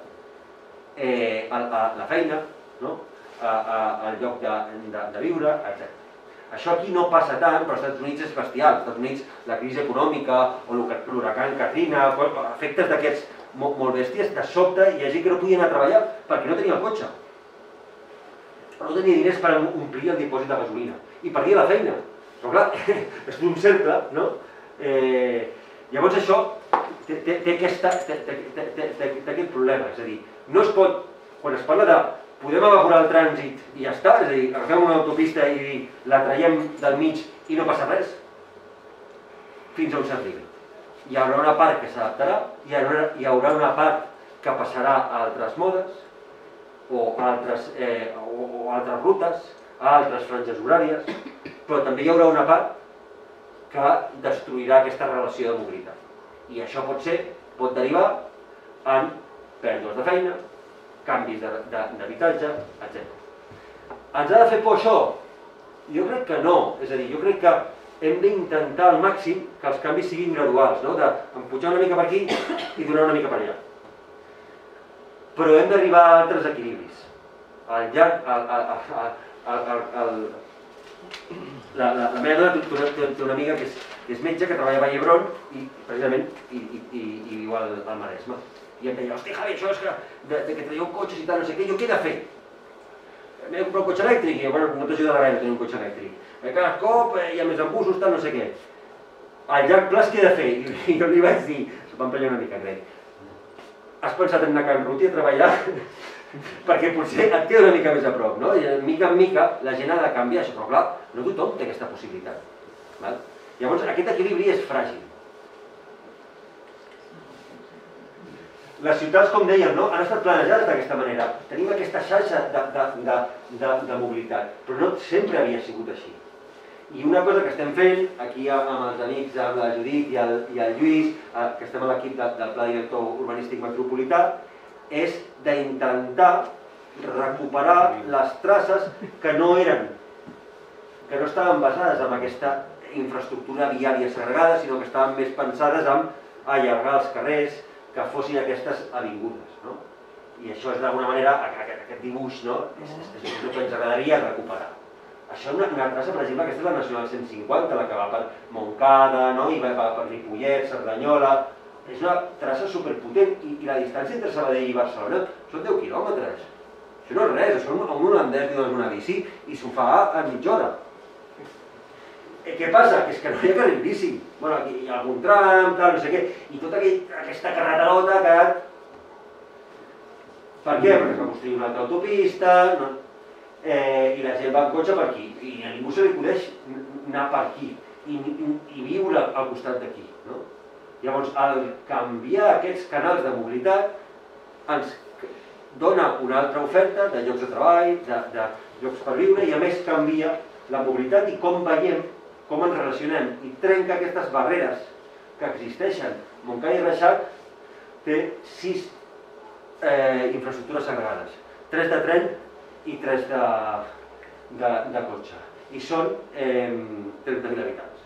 la feina, el lloc de viure, etc. Això aquí no passa tant, però als Estats Units és bestial. Als Estats Units la crisi econòmica o l'huracán Katrina, efectes d'aquests molt bèsties, de sobte hi ha gent que no podia anar a treballar perquè no tenia el cotxe. No tenia diners per omplir el dipòsit de gasolina i perdia la feina. Però clar, és un cercle, no? Llavors això té aquest problema, és a dir, no es pot, quan es parla de podem evaporar el trànsit i ja està, és a dir, agafem una autopista i la traiem del mig i no passa res, fins on s'arribi. Hi haurà una part que s'adaptarà, hi haurà una part que passarà a altres modes, o altres rutes, a altres franges horàries, però també hi haurà una part que destruirà aquesta relació de mobilitat. I això pot derivar en pèrdues de feina, canvis d'habitatge, etc. Ens ha de fer por això? Jo crec que no, és a dir, jo crec que hem d'intentar al màxim que els canvis siguin graduals, d'empujar una mica per aquí i donar una mica per allà. Però hem d'arribar a altres equilibris. La meva dona té una amiga que és metge, que treballa a Vall d'Hebron i precisament viu al Maresme. I em deia, hosti Javi, això és que traieu cotxes i tal, no sé què, jo què he de fer? M'he de comprar un cotxe elèctric i bueno, no t'ajuda gaire tenir un cotxe elèctric. Cada cop hi ha més embussos, tal, no sé què. Al llarg plaç què he de fer? I jo li vaig dir, se'm va emprenyar una mica, crec. Has pensat en anar a Can Ruti a treballar? Perquè potser et queda una mica més a prop, no? I mica en mica la gent ha de canviar això, però clar, no tothom té aquesta possibilitat. Llavors aquest equilibri és fràgil. Les ciutats, com dèiem, han estat planejades d'aquesta manera. Tenim aquesta xarxa de mobilitat, però no sempre havia sigut així. I una cosa que estem fent, aquí amb els amics, amb la Judit i el Lluís, que estem a l'equip del Pla Director Urbanístic Metropolità, és d'intentar recuperar les traces que no estaven basades en aquesta infraestructura viària segregada, sinó que estaven més pensades en allargar els carrers, que fossin aquestes avingudes. I això és d'alguna manera, aquest dibuix, és el que ens agradaria recuperar. Això és una traça, per exemple, aquesta és la Nacional 150, la que va per Montcada, i va per Ripollet, Cerdanyola. És una traça superpotent i la distància entre Sabadell i Barcelona són 10 quilòmetres. Això no és res, això un holandès li dona una bici i s'ho fa a mitja hora. Què passa? Que és que no hi ha carril bici. Aquí hi ha algun tram, no sé què, i tota aquesta carreterota ha quedat... Per què? Perquè es va construir una altra autopista, i la gent va en cotxe per aquí, i a ningú se li acudeix anar per aquí, i viure al costat d'aquí. Llavors, el canviar aquests canals de mobilitat ens dona una altra oferta de llocs de treball, de llocs per viure, i a més canvia la mobilitat i com veiem, com ens relacionem, i trenca aquestes barreres que existeixen. Montcada i Reixac té 6 infraestructures segregades, 3 de tren i 3 de cotxe, i són 30.000 habitants.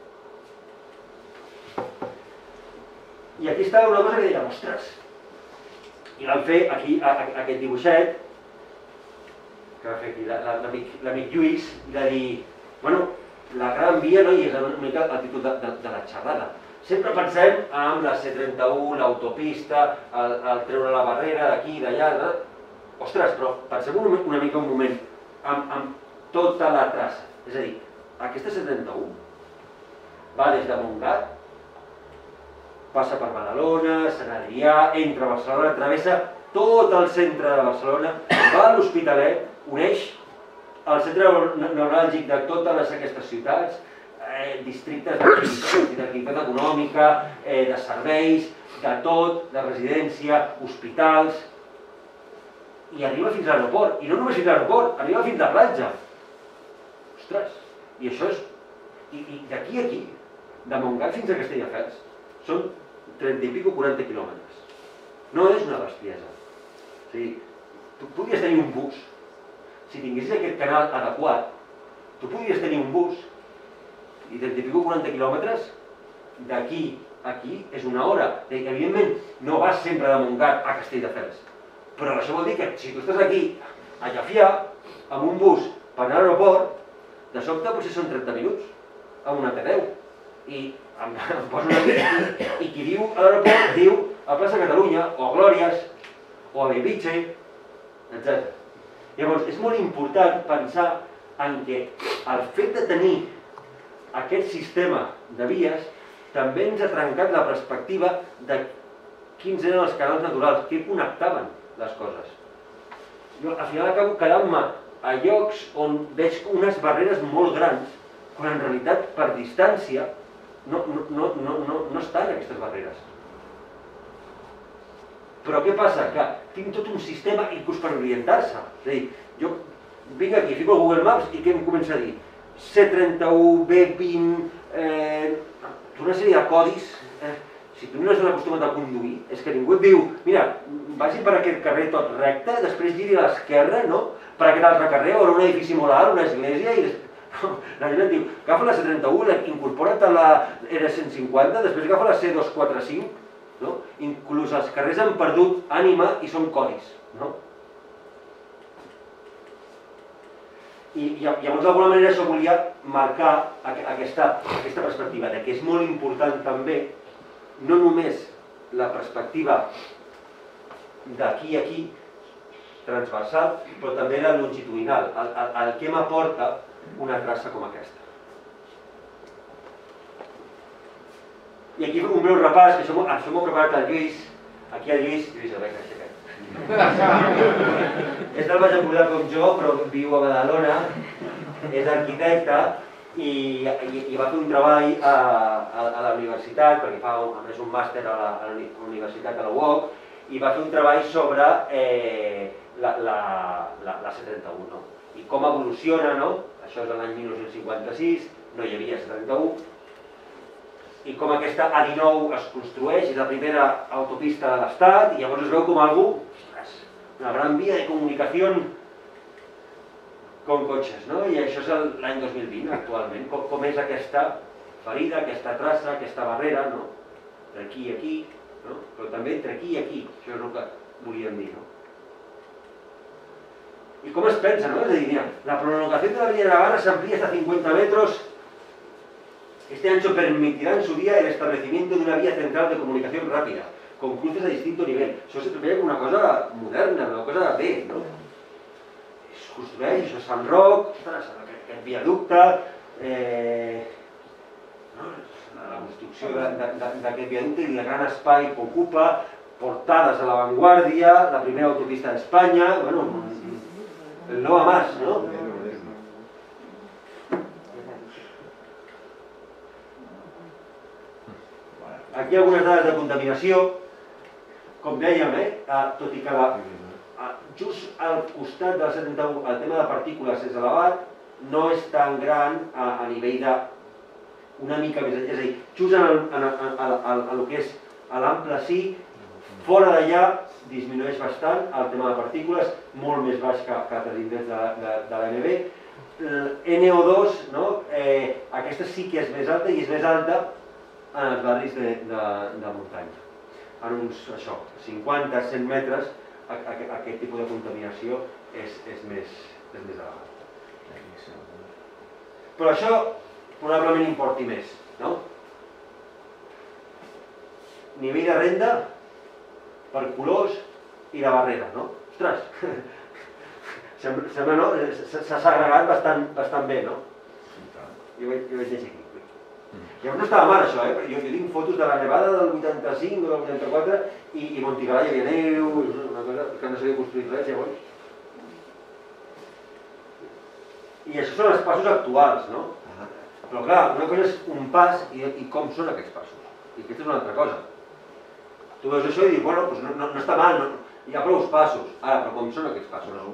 I aquí estava una cosa que deia, ostres, i vam fer aquí aquest dibuixet, que va fer aquí l'amic Lluís, i va dir, bueno, la Gran Via i és una mica el títol de la xerrada. Sempre pensem en la C31, l'autopista, el treure la barrera d'aquí, d'allà... Ostres, però pensem una mica un moment amb tota la traça. És a dir, aquesta C31 va des de Montgat, passa per Badalona, Sant Adrià, entra a Barcelona, travessa tot el centre de Barcelona, va a l'Hospitalet, uneix el centre neuràlgic de totes aquestes ciutats, districtes d'activitat econòmica, de serveis, de tot, de residència, hospitals, i arriba fins a l'aeroport, i no només fins a l'aeroport, arriba fins a la platja. Ostres, i això és... I d'aquí a aquí, de Montgat fins a Castelldefels, són 30 i pico 40 quilòmetres. No és una bestiesa. O sigui, tu podries tenir un bus, si tinguessis aquest canal adequat, tu podries tenir un bus i 30 i pico 40 quilòmetres d'aquí a aquí és una hora. Evidentment, no vas sempre de Montgat a Castelldefels, però això vol dir que si tu estàs aquí a Llafià, amb un bus per anar a l'aeroport, de sobte potser són 30 minuts, amb una T10. I em poso una mica, i qui viu a l'aeroport diu a Plaça Catalunya, o a Glòries, o a Bellvitge, etc. Llavors, és molt important pensar en que el fet de tenir aquest sistema de vies també ens ha trencat la perspectiva de quins eren els canals naturals, què connectaven les coses. Jo al final acabo quedant-me a llocs on veig unes barreres molt grans, quan en realitat per distància no estan aquestes barreres. Però què passa? Que tinc tot un sistema inclús per orientar-se. És a dir, jo vinc aquí, fico el Google Maps i què em comença a dir? C31, B20, una sèrie de codis. Si tu no estàs acostumat a conduir, és que ningú et diu, mira, vagi per aquest carrer tot recte, després giri a l'esquerra, no? Per aquest altre carrer, o un edifici molt alt, una església, i la gent et diu, agafa la C31, incorpora't a la R150, després agafa la C245, no? Inclús els carrers han perdut ànima i són codis, no? I llavors d'alguna manera això volia marcar aquesta perspectiva, que és molt important també no només la perspectiva d'aquí a aquí, transversal, però també la longitudinal, el que m'aporta una traça com aquesta. I aquí un breu repàs, que això m'ho ha preparat el Lluís, aquí el Lluís el veig aixecat. És del Baix Empordà com jo, però viu a Badalona, és arquitecte, i va fer un treball a la universitat, perquè fa a més un màster a la universitat de la UOC, i va fer un treball sobre la C31, no? I com evoluciona, no? Això és l'any 1956, no hi havia C31, i com aquesta A19 es construeix, és la primera autopista de l'Estat, i llavors es veu com algú, una gran via de comunicació com cotxes, no? I això és l'any 2020, actualment. Com és aquesta ferida, aquesta traça, aquesta barrera, no? D'aquí a aquí, no? Però també entre aquí i aquí, això és el que volíem dir, no? I com es pensa, no? És a dir, mira, la prolongación de la Avenida Navarra se amplía hasta 50 metros. Este ancho permitirá en su día el establecimiento de una vía central de comunicación rápida, con cruces a distinto nivel. Això es veia com una cosa moderna, una cosa bé, no? Es construeix, això és Sant Roc, aquest viaducte, la construcció d'aquest viaducte i el gran espai que ocupa, portades a l'avantguàrdia, la primera autopista d'Espanya, bueno, el no a más, no? Aquí algunes dades de contaminació, com dèiem, tot i que just al costat de la 71 el tema de partícules és elevat, no és tan gran a nivell de una mica més, és a dir, just en el que és l'ample sí, fora d'allà disminueix bastant el tema de partícules, molt més baix que altres índexs de l'ANB. NO2, aquesta sí que és més alta i és més alta en els barris de muntanya. En uns 50-100 metres aquest tipus de contaminació és més elevat. Però això probablement importi més, no? Nivell de renda per colors i la barrera, no? Ostres! Sembla, no? S'ha segregat bastant bé, no? Jo vaig llegir aquí. Llavors no estava mal això, jo tinc fotos de la nevada del 85 o del 84 i Montigalà hi havia neu, una cosa que no s'havia construït res llavors. I això són els passos actuals, no? Però clar, una cosa és un pas i com són aquests passos. I aquesta és una altra cosa. Tu veus això i dius, bueno, no està mal, hi ha prou passos. Ara, però com són aquests passos?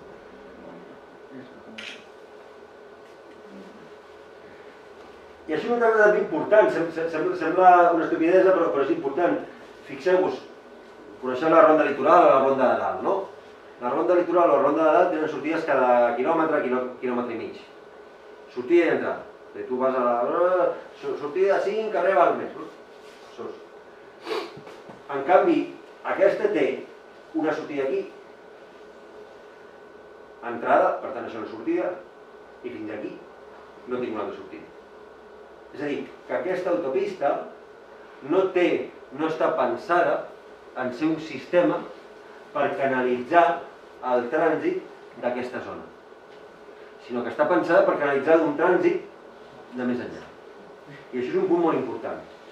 I això és una cosa important, sembla una estupidesa, però és important. Fixeu-vos, coneixeu la ronda litoral o la ronda de dalt, no? La ronda litoral o la ronda de dalt tenen sortides cada quilòmetre, quilòmetre i mig. Sortida i entrada. Tu vas a la sortida de 5, carrer Balmes. En canvi, aquesta té una sortida aquí, entrada, per tant això és una sortida, i fins aquí no tinc una altra sortida. És a dir, que aquesta autopista no està pensada en ser un sistema per canalitzar el trànsit d'aquesta zona, sinó que està pensada per canalitzar un trànsit de més enllà. I això és un punt molt important.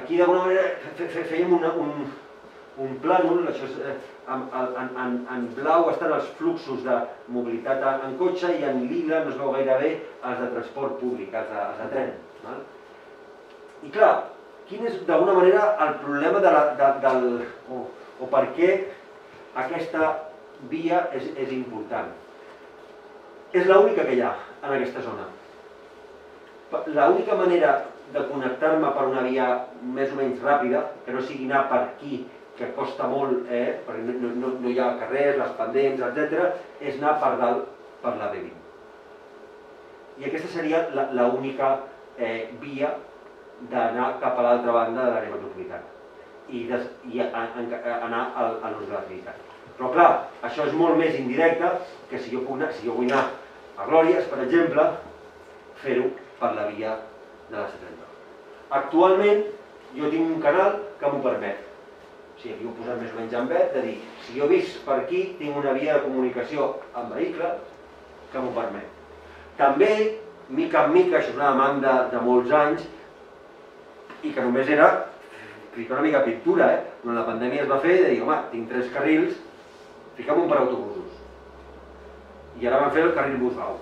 aquí d'alguna manera fèiem un plànol, això és, en blau estan els fluxos de mobilitat en cotxe i en lila no es veu gaire bé els de transport públic, els de tren. I clar, quin és d'alguna manera el problema o per què aquesta via és important? És l'única que hi ha en aquesta zona. L'única manera de connectar-me per una via més o menys ràpida, que no sigui anar per aquí, que costa molt, perquè no hi ha carrers, les pendents, etc., és anar per dalt per la B20. I aquesta seria l'única via d'anar cap a l'altra banda de l'àrea metropolitana i anar a l'ús de la Trinitat. Però clar, això és molt més indirecte que si jo vull anar a Glòries, per exemple, fer-ho per la via de la C30. Actualment jo tinc un canal que m'ho permet. O sigui, aquí ho he posat més o menys en verd, de dir, si jo visc per aquí, tinc una via de comunicació amb vehicle que m'ho permet. També, mica en mica, això és una demanda de molts anys, i que només era ficar una mica pintura, quan la pandèmia es va fer, de dir, home, tinc 3 carrils, fica'm un per autobusos. I ara van fer el carril bus blau.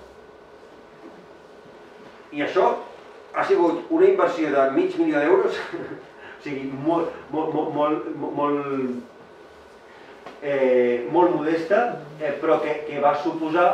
I això ha sigut una inversió de $500.000 d'euros, o sigui, molt modesta, però que va suposar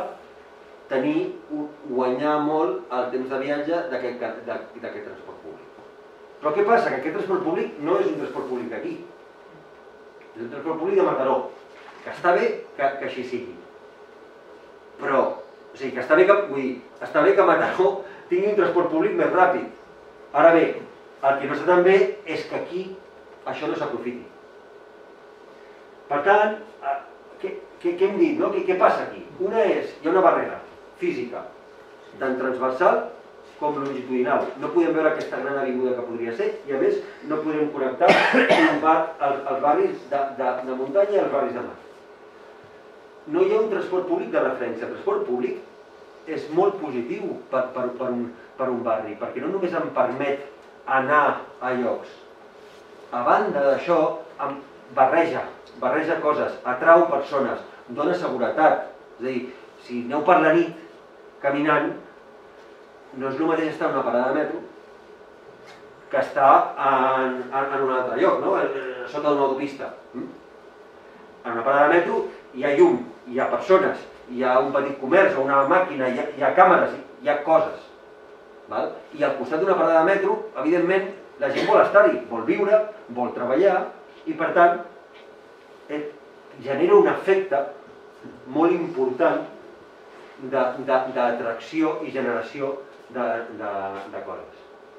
guanyar molt el temps de viatge d'aquest transport públic. Però què passa? Que aquest transport públic no és un transport públic d'aquí, és un transport públic de Mataró, que està bé que així sigui. Però, o sigui, que està bé que Mataró tingui un transport públic més ràpid. Ara bé, el que no està tan bé és que aquí això no s'aprofiti. Per tant, què hem dit? Què passa aquí? Una és, hi ha una barrera física, tant transversal com longitudinal. No podem veure aquesta gran avinguda que podria ser i a més no podrem connectar els barris de muntanya i els barris de mar. No hi ha un transport públic de referència. El transport públic és molt positiu per un barri, perquè no només em permet anar a llocs. A banda d'això, barreja coses, atrau persones, dona seguretat. És a dir, si aneu per la nit caminant, no és el mateix estar en una parada de metro que estar en un altre lloc, sota d'una autopista. En una parada de metro hi ha llum, hi ha persones, hi ha un petit comerç o una màquina, hi ha càmeres, hi ha coses. I al costat d'una parada de metro, evidentment, la gent vol estar-hi, vol viure, vol treballar i, per tant, genera un efecte molt important d'atracció i generació de coses.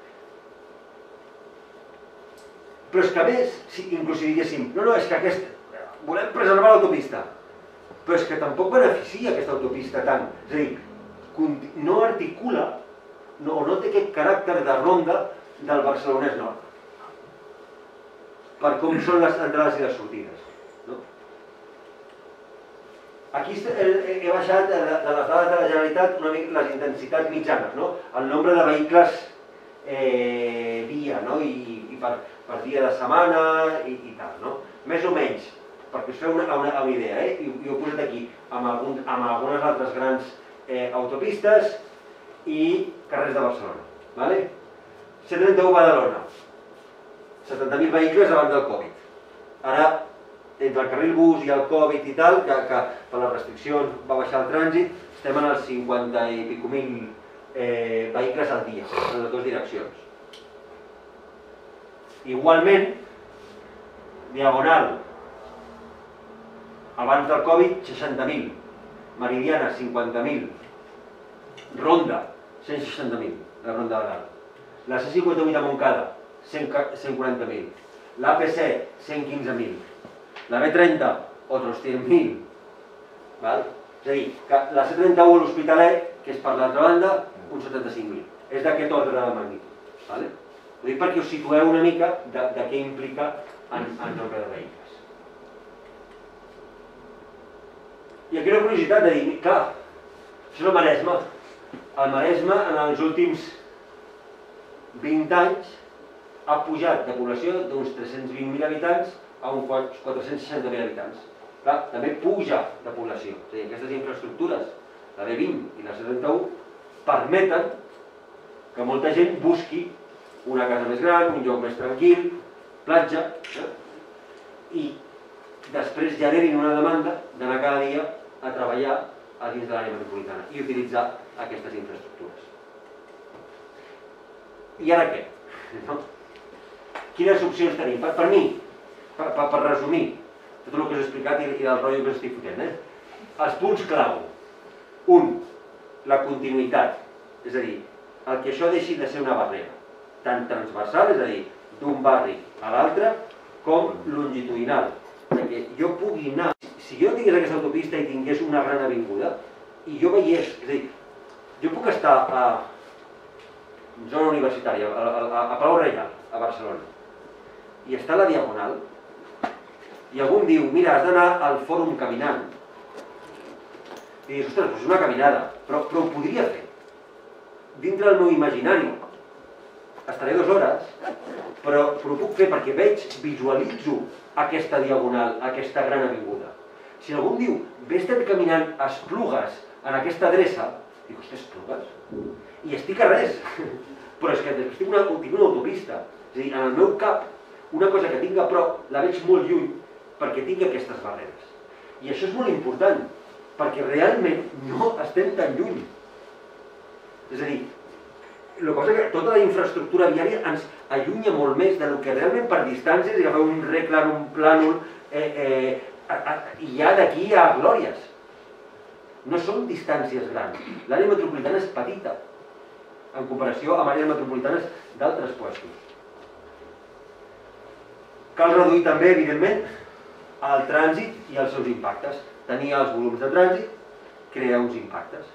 Però és que a més, inclús si diguéssim, no, és que volem preservar l'autopista, però és que tampoc beneficia aquesta autopista tant. És a dir, no articula, no té aquest caràcter de ronda del barcelonès nord, per com són les entrades i les sortides. Aquí he baixat de les dades de la Generalitat una mica les intensitats mitjanes, el nombre de vehicles dia i per dia de setmana i tal. Més o menys, perquè us feu una idea, i ho he posat aquí amb algunes altres grans autopistes i carrers de Barcelona. C31 Badalona, 70.000 vehicles abans del Covid. Ara, entre el carril bus i el Covid i tal, que per les restriccions va baixar el trànsit, estem en els 50 i escaig mil vehicles al dia, en les dues direccions. Igualment, Diagonal, abans del Covid, 60.000, Meridiana, 50.000, Ronda, 160.000, la Ronda de l'Alt. La C58 a Montcada, 140.000, l'AP7, 115.000, la B30, otros 100.000. És a dir, que la C31 a l'Hospitalet, que és per l'altra banda, uns 75.000. És d'aquest ordre de magnitud. Ho dic perquè us situeu una mica de què implica en nombre de vehicles. I aquí una curiositat de dir, clar, això és el Maresme. El Maresme, en els últims 20 anys, ha pujat de població d'uns 320.000 habitants a uns 460.000 habitants. Clar, també puja de població. És a dir, aquestes infraestructures, la B20 i la C31, permeten que molta gent busqui una casa més gran, un lloc més tranquil, platja, i després generin una demanda d'anar cada dia a treballar a dins de l'àrea metropolitana i utilitzar aquestes infraestructures. I ara què? Quines opcions tenim? Per mi, per resumir tot el que us he explicat i del rotllo que us estic fotent, els punts clau. Un, la continuïtat, és a dir, el que això deixi de ser una barrera, tant transversal, és a dir, d'un barri a l'altre, com longitudinal, perquè jo pugui anar. Si jo tingués aquesta autopista i tingués una gran avinguda, i jo veiés, és a dir, jo puc estar a zona universitària, a Palau Reial, a Barcelona, i està a la Diagonal, i algú em diu, mira, has d'anar al fòrum caminant. I dius, ostres, és una caminada, però ho podria fer. Dintre del meu imaginari, estaré 2 hores, però ho puc fer perquè visualitzo aquesta diagonal, aquesta gran avinguda. Si algú em diu, vés-te'n caminant a Esplugues, en aquesta adreça, dic, ostres, Esplugues? I estic a res, però és que després tinc una autopista. És a dir, en el meu cap, una cosa que tinc a prop, la veig molt lluny perquè tinc aquestes barreres. I això és molt important, perquè realment no estem tan lluny. És a dir, el que passa és que tota la infraestructura viària ens allunya molt més del que realment per distàncies, i agafeu un reclam, un plànol, i ja d'aquí a glòries. No són distàncies grans. L'àrea metropolitana és petita, en comparació amb àrees metropolitanes d'altres puestos. Cal reduir també, evidentment, el trànsit i els seus impactes. Tenir els volums de trànsit crea uns impactes.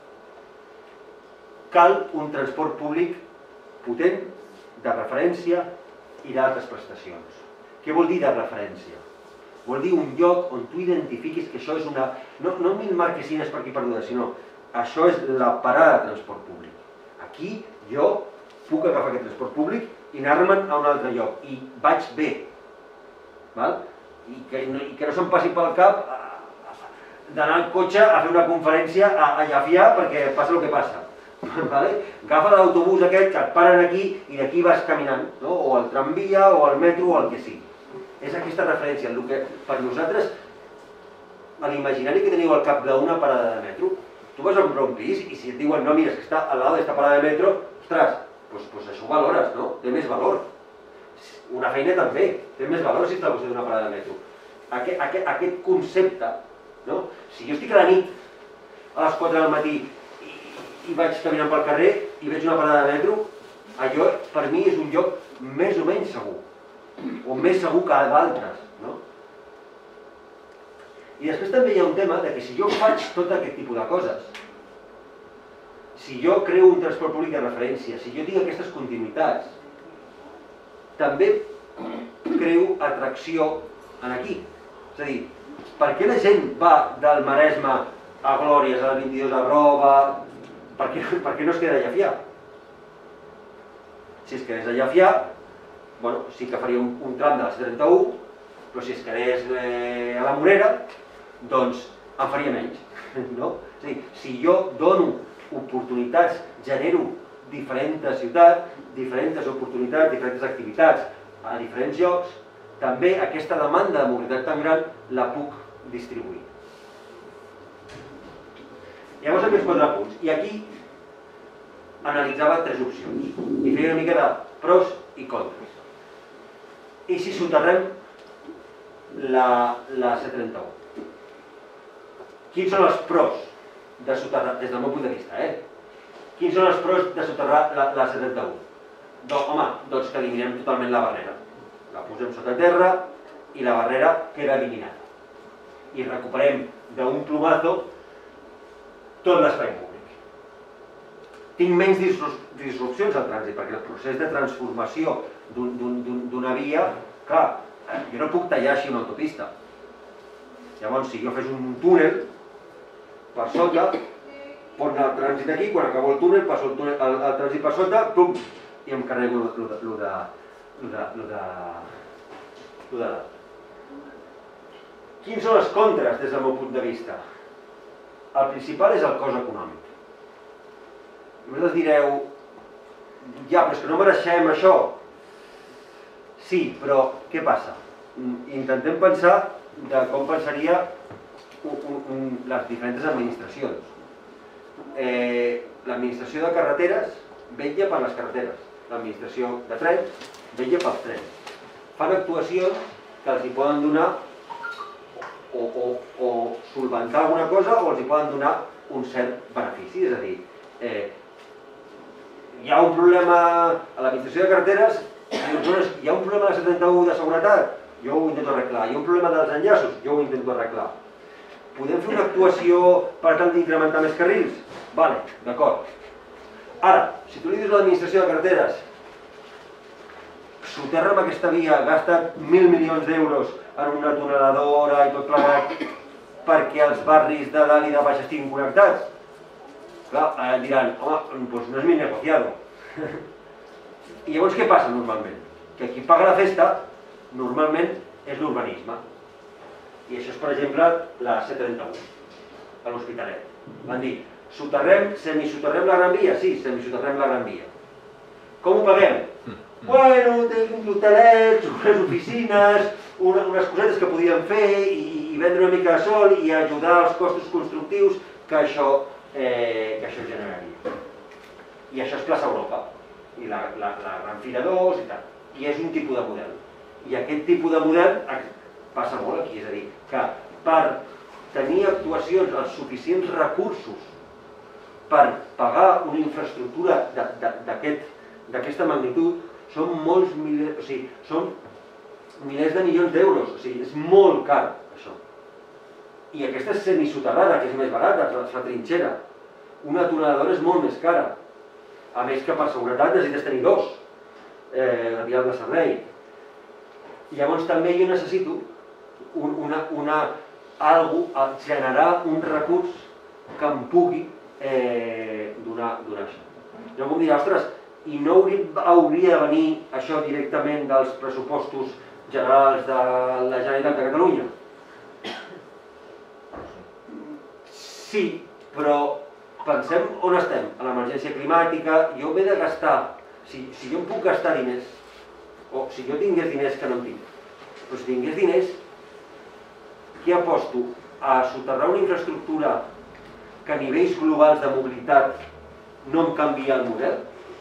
Cal un transport públic potent, de referència i d'altres prestacions. Què vol dir de referència? Vol dir un lloc on tu identifiquis que això és una... No 1000 marquesines per aquí perdudes, sinó això és la parada de transport públic. Aquí jo puc agafar aquest transport públic i anar-me'n a un altre lloc i vaig bé. I que no se'm passi pel cap d'anar en cotxe a fer una conferència a Llafià perquè passa el que passa. Agafa l'autobús aquest que et paren aquí i d'aquí vas caminant, o al tramvia o al metro o el que sigui. És aquesta referència, el que per nosaltres, a l'imaginari que teniu al cap d'una parada de metro, tu vas a comprar un pis i si et diuen no, mira, és que està al lado d'esta parada de metro, ostres, doncs això ho valores, no? Té més valor. Una feina també, té més valor si està al costat d'una parada de metro. Aquest concepte, no? Si jo estic a la nit, a les 4 del matí, i vaig caminant pel carrer i veig una parada de metro, allò per mi és un lloc més o menys segur, o més segur que d'altres, no? I després també hi ha un tema de que si jo faig tot aquest tipus de coses, si jo creo un transport públic de referència, si jo tinc aquestes continuïtats, també creo atracció aquí. És a dir, per què la gent va del Maresme a Glòries, a la 22 a Roba? Per què no es queda a Llafià? Si es quedés a Llafià, sí que faria un tram de la C31, però si es quedés a la Morera, doncs en faria menys. És a dir, si jo dono oportunitats, genero diferents ciutats, diferents oportunitats, diferents activitats a diferents llocs, també aquesta demanda de mobilitat tan gran la puc distribuir. Llavors aquests 4 punts. I aquí analitzava 3 opcions i feia una mica de pros i contres. I si soterrem la C31? Quins són els pros de soterrar, des del meu punt de vista, quins són els pros de soterrar la C31? Home, doncs que eliminem totalment la barrera. La posem sota terra i la barrera queda eliminada. I recuperem d'un plumazo tot l'espai públic. Tinc menys disrupcions al trànsit, perquè el procés de transformació d'una via, clar, jo no puc tallar així una autopista. Llavors, si jo fes un túnel per sota, pot anar el trànsit aquí, quan acabo el túnel, passo el trànsit per sota, pum, i em carrego Quins són els contres des del meu punt de vista? El principal és el cost econòmic. Vosaltres direu, ja, però és que no mereixem això. Sí, però què passa? Intentem pensar de com pensaria les diferents administracions. L'administració de carreteres vetlla per les carreteres. L'administració de trens vetlla pels trens. Fan actuacions que els hi poden donar o solventar alguna cosa o els hi poden donar un cert benefici. És a dir, hi ha un problema a l'administració de carreteres, hi ha un problema a la 71 de seguretat, jo ho intento arreglar. Hi ha un problema dels enllaços, jo ho intento arreglar. Podem fer una actuació per tal d'incrementar més carrils? Vale, d'acord. Ara, si tu li dius a l'administració de carreteres, soterra'm aquesta via, gasta 1.000 milions d'euros en una tuneladora i tot plegat perquè els barris de dalt i de baix estiguin connectats, clar, diran, home, doncs no és mi negociado. I llavors què passa normalment? Que qui paga la festa normalment és l'urbanisme. I això és, per exemple, la C31, a l'Hospitalet. Van dir, semisoterrem la Gran Via? Sí, semisoterrem la Gran Via. Com ho paguem? Bueno, tenim hotelets, unes oficines, unes cosetes que podíem fer i vendre una mica de sol i ajudar als costos constructius que això generaria. I això és plaça Europa, i la Gran Fira 2 i tal. I és un tipus de model. I aquest tipus de model passa molt aquí, és a dir, que per tenir actuacions, els suficients recursos per pagar una infraestructura d'aquesta magnitud són molts milers, o sigui, són milers de milions d'euros, o sigui, és molt car, això. I aquesta és semisoterrada, que és més barata, es fa trinxera. Una tuneladora és molt més cara. A més que per seguretat necessites tenir dos, de vial de servei. Llavors també jo necessito generar un recurs que em pugui donar això. Jo em dirà, ostres, i no hauria de venir això directament dels pressupostos generals de la Generalitat de Catalunya? Sí, però pensem on estem, a l'emergència climàtica. Jo m'he de gastar, si jo em puc gastar diners, o si jo tingués diners que no en tinc, però si tingués diners, què aposto? A soterrar una infraestructura que a nivells globals de mobilitat no em canvia el model?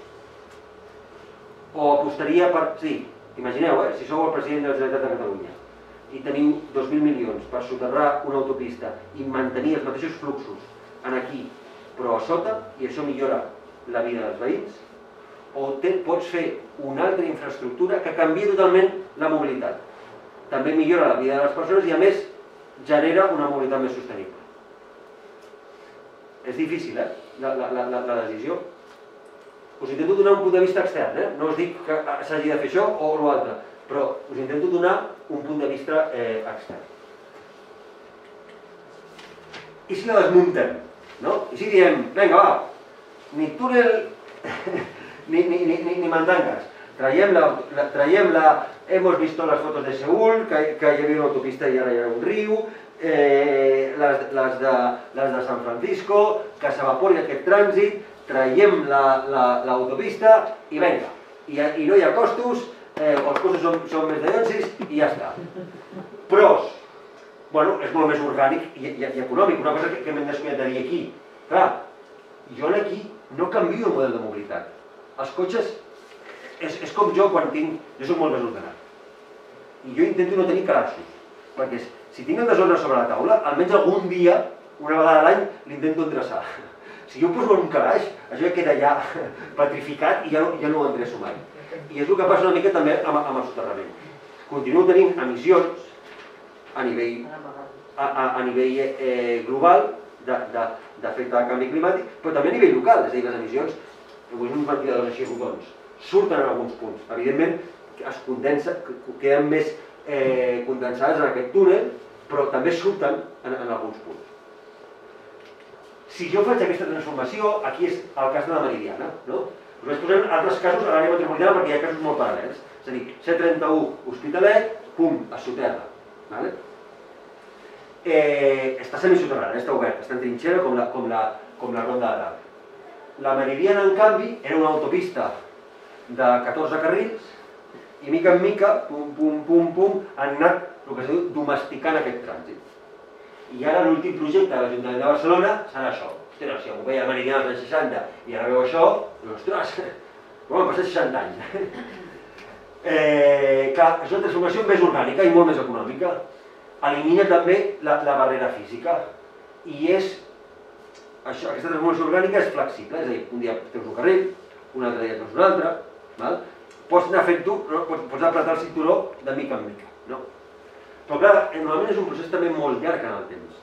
O apostaria per... Sí, imagineu, si sou el president de la Generalitat de Catalunya i teniu 2.000 milions per soterrar una autopista i mantenir els mateixos fluxos en aquí, però a sota, i això millora la vida dels veïns, o pots fer una altra infraestructura que canvia totalment la mobilitat. També millora la vida de les persones i, a més, genera una mobilitat més sostenible. És difícil, la decisió. Us intento donar un punt de vista extern, no us dic que s'hagi de fer això o l'altre, però us intento donar un punt de vista extern. I si la desmuntem? I si diem, vinga, va, ni túnel ni mandangas, traiem-la, hemos visto las fotos de Seúl, que hi havia una autopista i ara hi ha un riu, les de San Francisco, que s'evapori aquest trànsit, traiem l'autopista i vinga, i no hi ha costos, els costos són més de llonsis i ja està. Pros, bueno, és molt més orgànic i econòmic, una cosa que m'hem descuidat de dir aquí. Clar, jo aquí no canvio el model de mobilitat. Els cotxes, és com jo quan tinc... Jo soc molt desordenat. I jo intento no tenir calaixos, perquè si tinc el desordre sobre la taula, almenys algun dia, una vegada a l'any, l'intento endreçar. Si jo ho poso en un calaix, això ja queda ja petrificat i ja no ho endreço mai. I és el que passa una mica també amb el soterrament. Continuo tenint emissions a nivell global d'efecte de canvi climàtic, però també a nivell local, és a dir, les emissions, avui uns ventiladors així rodons, surten en alguns punts. Evidentment, es condensa, queden més condensades en aquest túnel, però també surten en alguns punts. Si jo faig aquesta transformació, aquí és el cas de la Meridiana, no? Us vaig posar altres casos a l'àrea metropolitana perquè hi ha casos molt paral·lels. És a dir, C31 Hospitalet, pum, a soterra. Està semisoterrada, està oberta, està en trinxera com la Ronda de Dalt. La Meridiana, en canvi, era una autopista de 14 carrils i mica en mica, pum, han anat el que es diu domesticant aquest trànsit. I ara l'últim projecte de l'Ajuntament de Barcelona serà això. Ostres, si algú veia Meridiana als anys 60 i ara veu això, ostres, com han passat 60 anys. Clar, és una transformació més orgànica i molt més econòmica. Elimina també la barrera física i és aquesta transformació orgànica és flexible, és a dir, un dia tens un carril, un altre dia tens un altre, pots anar fent tu, pots apretar el cinturó de mica en mica. Però clar, normalment és un procés també molt llarg en el temps.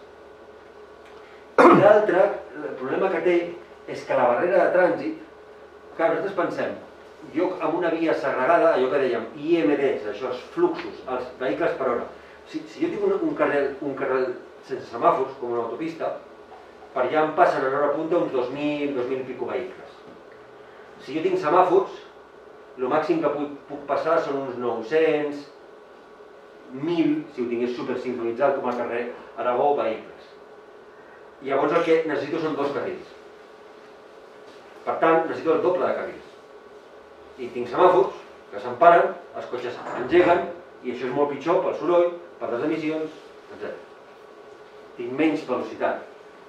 I l'altre, el problema que té és que la barrera de trànsit, clar, nosaltres pensem, jo amb una via segregada, allò que dèiem, IMDs, això, els fluxos, els vehicles per hora, si jo tinc un carril sense semàfors, com una autopista, per allà em passen en hora punta uns 2.000 i pico vehicles. Si jo tinc semàfors, el màxim que puc passar són uns 900, 1.000, si ho tingués supersincronitzat com a carrer Aragó, vehicles. Llavors el que necessito són 2 carrils. Per tant, necessito el doble de carrils. I tinc semàfors que s'emparen, els cotxes engeguen, i això és molt pitjor pel soroll, per les emissions, etc. Tinc menys velocitat.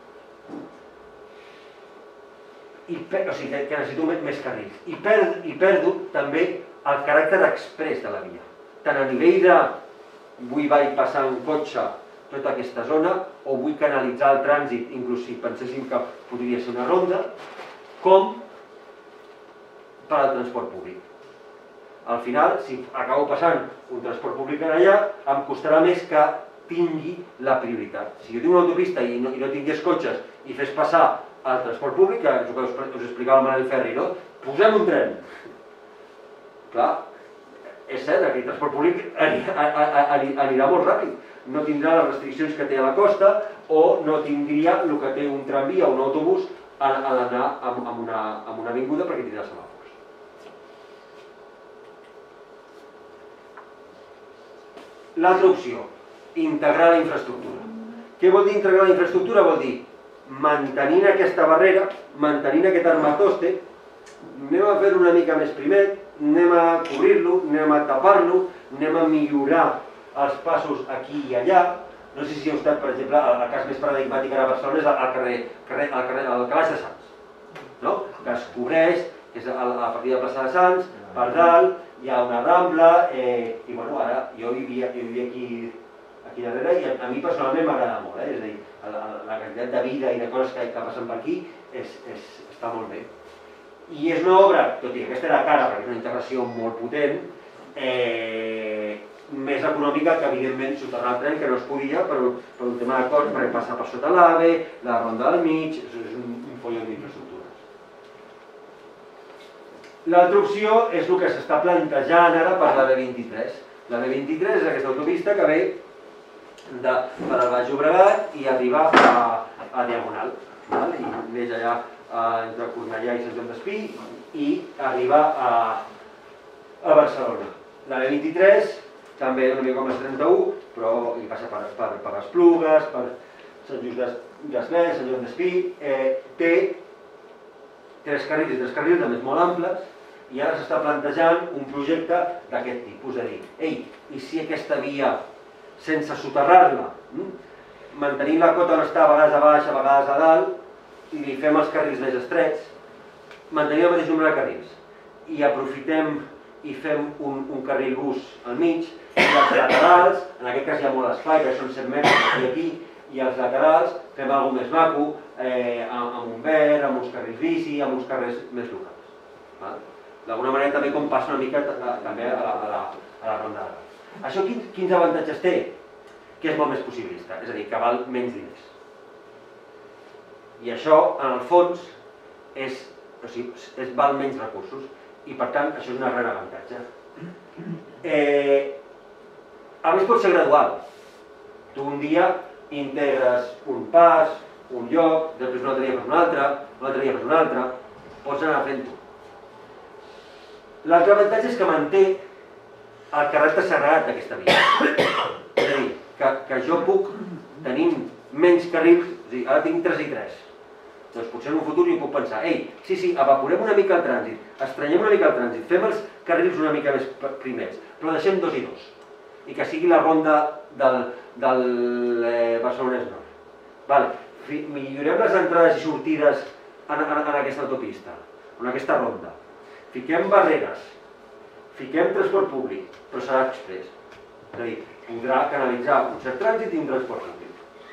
O sigui que necessito més carrils. I perdo també el caràcter express de la via. Tant a nivell de vull passar en cotxe tota aquesta zona, o vull canalitzar el trànsit, inclús si penséssim que podria ser una ronda, com per al transport públic. Al final, si acabo passant un transport públic allà, em costarà més que tingui la prioritat. Si jo tinc una autopista i no tingués cotxes i fes passar el transport públic, que és el que us explicava el Manel Ferri, no? Posem un tren. Clar, és cert, aquell transport públic anirà molt ràpid. No tindrà les restriccions que té a la costa o no tindria el que té un tramvia o un autobús a l'anar amb una avinguda perquè tindrà semàfors. L'altra opció, integrar la infraestructura. Què vol dir integrar la infraestructura? Vol dir mantenint aquesta barrera, mantenint aquest armatoste, anem a fer-lo una mica més primet, anem a cobrir-lo, anem a tapar-lo, anem a millorar els passos aquí i allà. No sé si heu estat, per exemple, el cas més paradigmàtic ara a Barcelona és el calaix de Sants, que es cobreix, que és a partir de la plaça de Sants, per dalt, hi ha una rambla, i bueno, ara jo vivia aquí darrere i a mi personalment m'agrada molt, és a dir, la quantitat de vida i de coses que passen per aquí està molt bé. I és una obra, tot i que aquesta era cara perquè és una integració molt potent, més econòmica que evidentment soterrar el tren, que no es podia per un tema de cost, perquè passa per sota l'AVE, la ronda del mig, és un follon d'infraestructures. L'altra opció és el que s'està plantejant ara per la B23. La B23 és aquesta autopista que ve per al Baix Llobregat i arriba a Diagonal. I neix allà entre Cornellà i Sant Joan Despí i arriba a Barcelona. La B23 també una mica com la 31, però hi passa per Esplugues, per Sant Just Desvern, Sant Joan Despí, té 3 carrils i 3 carrils, a més molt amples, i ara s'està plantejant un projecte d'aquest tipus, és a dir, ei, i si aquesta via, sense soterrar-la, mantenint la cota on està a vegades a baix, a vegades a dalt, i li fem els carrils més estrets, mantenint el mateix nombre de carrils, i aprofitem i fem un carril bus al mig, i els laterals, en aquest cas hi ha molt espai, que són 7 metres aquí, i els laterals fem alguna més maco, amb un verd, amb uns carrils bici, amb uns carrers més locals. D'alguna manera també com passa una mica també a la ronda d'ara. Això quins avantatges té? Que és molt més possibilista, és a dir, que val menys diners. I això, en el fons, val menys recursos i per tant això és un gran avantatge. A més pot ser gradual. Tu un dia integres un pas, un lloc, després un altre dia fas un altre dia fas un altre, pots anar fent-ho. L'altre avantatge és que manté el caràcter sagrat d'aquesta via. És a dir, que jo puc, tenim menys carrils, és a dir, ara tinc 3 i 3. Doncs potser en un futur jo puc pensar, ei, sí, evaporem una mica el trànsit, estrenyem una mica el trànsit, fem els carrils una mica més primers, però deixem 2 i 2. I que sigui la ronda del Barcelonès Nord. Millorem les entrades i sortides en aquesta autopista, en aquesta ronda. Fiquem barreres, fiquem transport públic, però serà express. És a dir, podrà canalitzar un cert trànsit i un transport públic.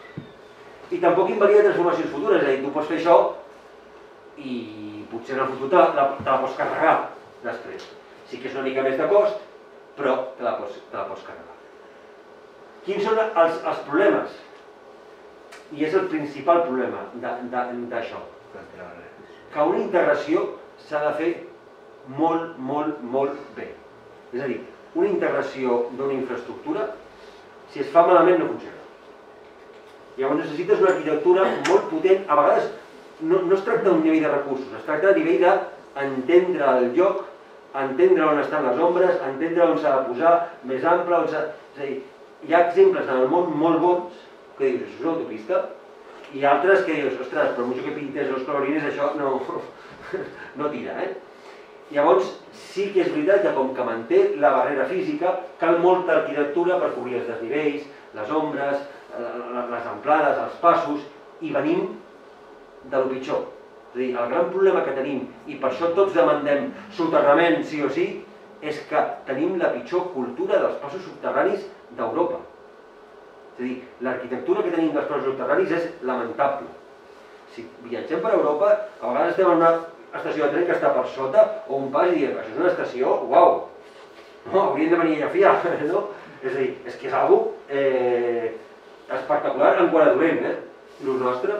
I tampoc invalida transformacions futures, és a dir, tu pots fer això i potser en el futur te la pots carregar després. Sí que és una mica més de cost, però te la pots carregar. Quins són els problemes? I és el principal problema d'això. Que una integració s'ha de fer molt, molt, molt bé. És a dir, una integració d'una infraestructura, si es fa malament no funciona. Llavors necessites una arquitectura molt potent. A vegades no es tracta d'un nivell de recursos, es tracta de nivell d'entendre el lloc, entendre on estan les ombres, entendre on s'ha de posar, més ample, és a dir, hi ha exemples en el món molt bons que dius, això és una autopista, i altres que dius, ostres, per mucho que pintes los colorines això no tira, Llavors, sí que és veritat que com que manté la barrera física, cal molta arquitectura per cobrir els desnivells, les ombres, les amplades, els passos, i venim de lo pitjor. És a dir, el gran problema que tenim, i per això tots demandem soterrament sí o sí, és que tenim la pitjor cultura dels passos subterranis d'Europa. És a dir, l'arquitectura que tenim dels passos subterranis és lamentable. Si viatgem per Europa, a vegades estem en una estació de tren que està per sota, o un pas, i diem, això és una estació, uau! No, hauríem de venir a fiar, no? És a dir, és que és algo espectacular en quant a dolent, el nostre.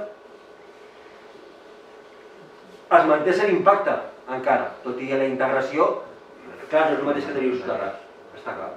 Es manté cert impacte, encara, tot i la integració, clar, no és el mateix que tenir-ho soterrat, està clar.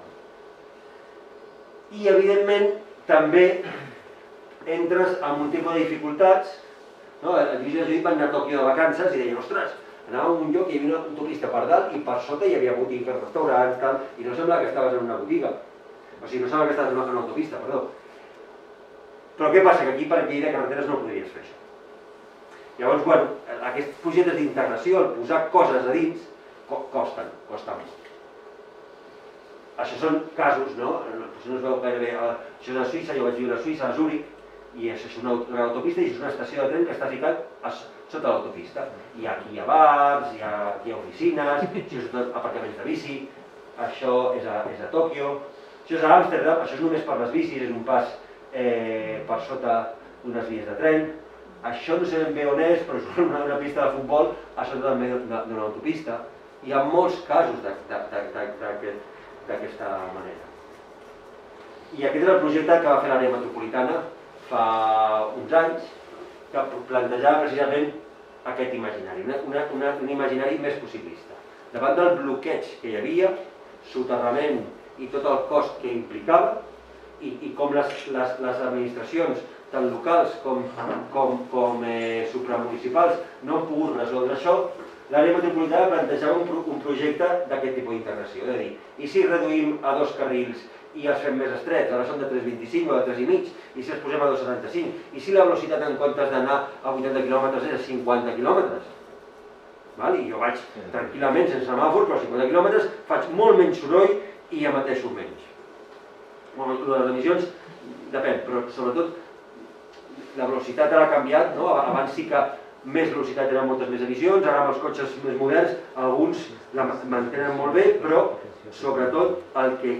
I, evidentment, també entres en un tipus de dificultats. El Lluís i la Judit van anar a Tòquio de vacances i deien, ostres, anàvem a un lloc i hi havia una autopista per dalt i per sota hi havia botigues, restaurants, tal, i no sembla que estaves en una botiga. O sigui, no sembla que estaves en una autopista, perdó. Però què passa? Que aquí per llei de carreteres no podries fer això. Llavors, bueno, aquests projectes d'integració, el posar coses a dins, costen molt. Això són casos, no? Potser no es veu gaire bé. Això és a Suïssa, jo vaig viure a Suïssa, a Zúrich, i això és una autopista i és una estació de tren que està ficat sota l'autopista. I aquí hi ha bars, aquí hi ha oficines, això és tot aparcaments de bici, això és a Tòquio, això és a Amsterdam, això és només per les bicis, és un pas per sota d'unes vies de tren. Això no sé ben bé on és, però és una pista de futbol a sota també d'una autopista. Hi ha molts casos d'aquesta manera. I aquest és el projecte que va fer l'àrea metropolitana fa uns anys, que plantejava precisament aquest imaginari, un imaginari més possibilista. Davant del bloqueig que hi havia, soterrament i tot el cost que implicava, i com les administracions, tant locals com supramunicipals, no han pogut resoldre això, l'àrea metropolitana plantejava un projecte d'aquest tipus d'integració. És a dir, i si reduïm a 2 carrils i els fem més estrets, ara són de 3,25 o de 3,5, i si els posem a 2,75, i si la velocitat en comptes d'anar a 80 km és a 50 km, i jo vaig tranquil·lament sense semàfor, però a 50 km faig molt menys soroll i emeteixo menys. Les emissions depèn, però sobretot la velocitat ara ha canviat, abans sí que més velocitat eren moltes més emissions, ara amb els cotxes més moderns alguns la mantenen molt bé, però sobretot el que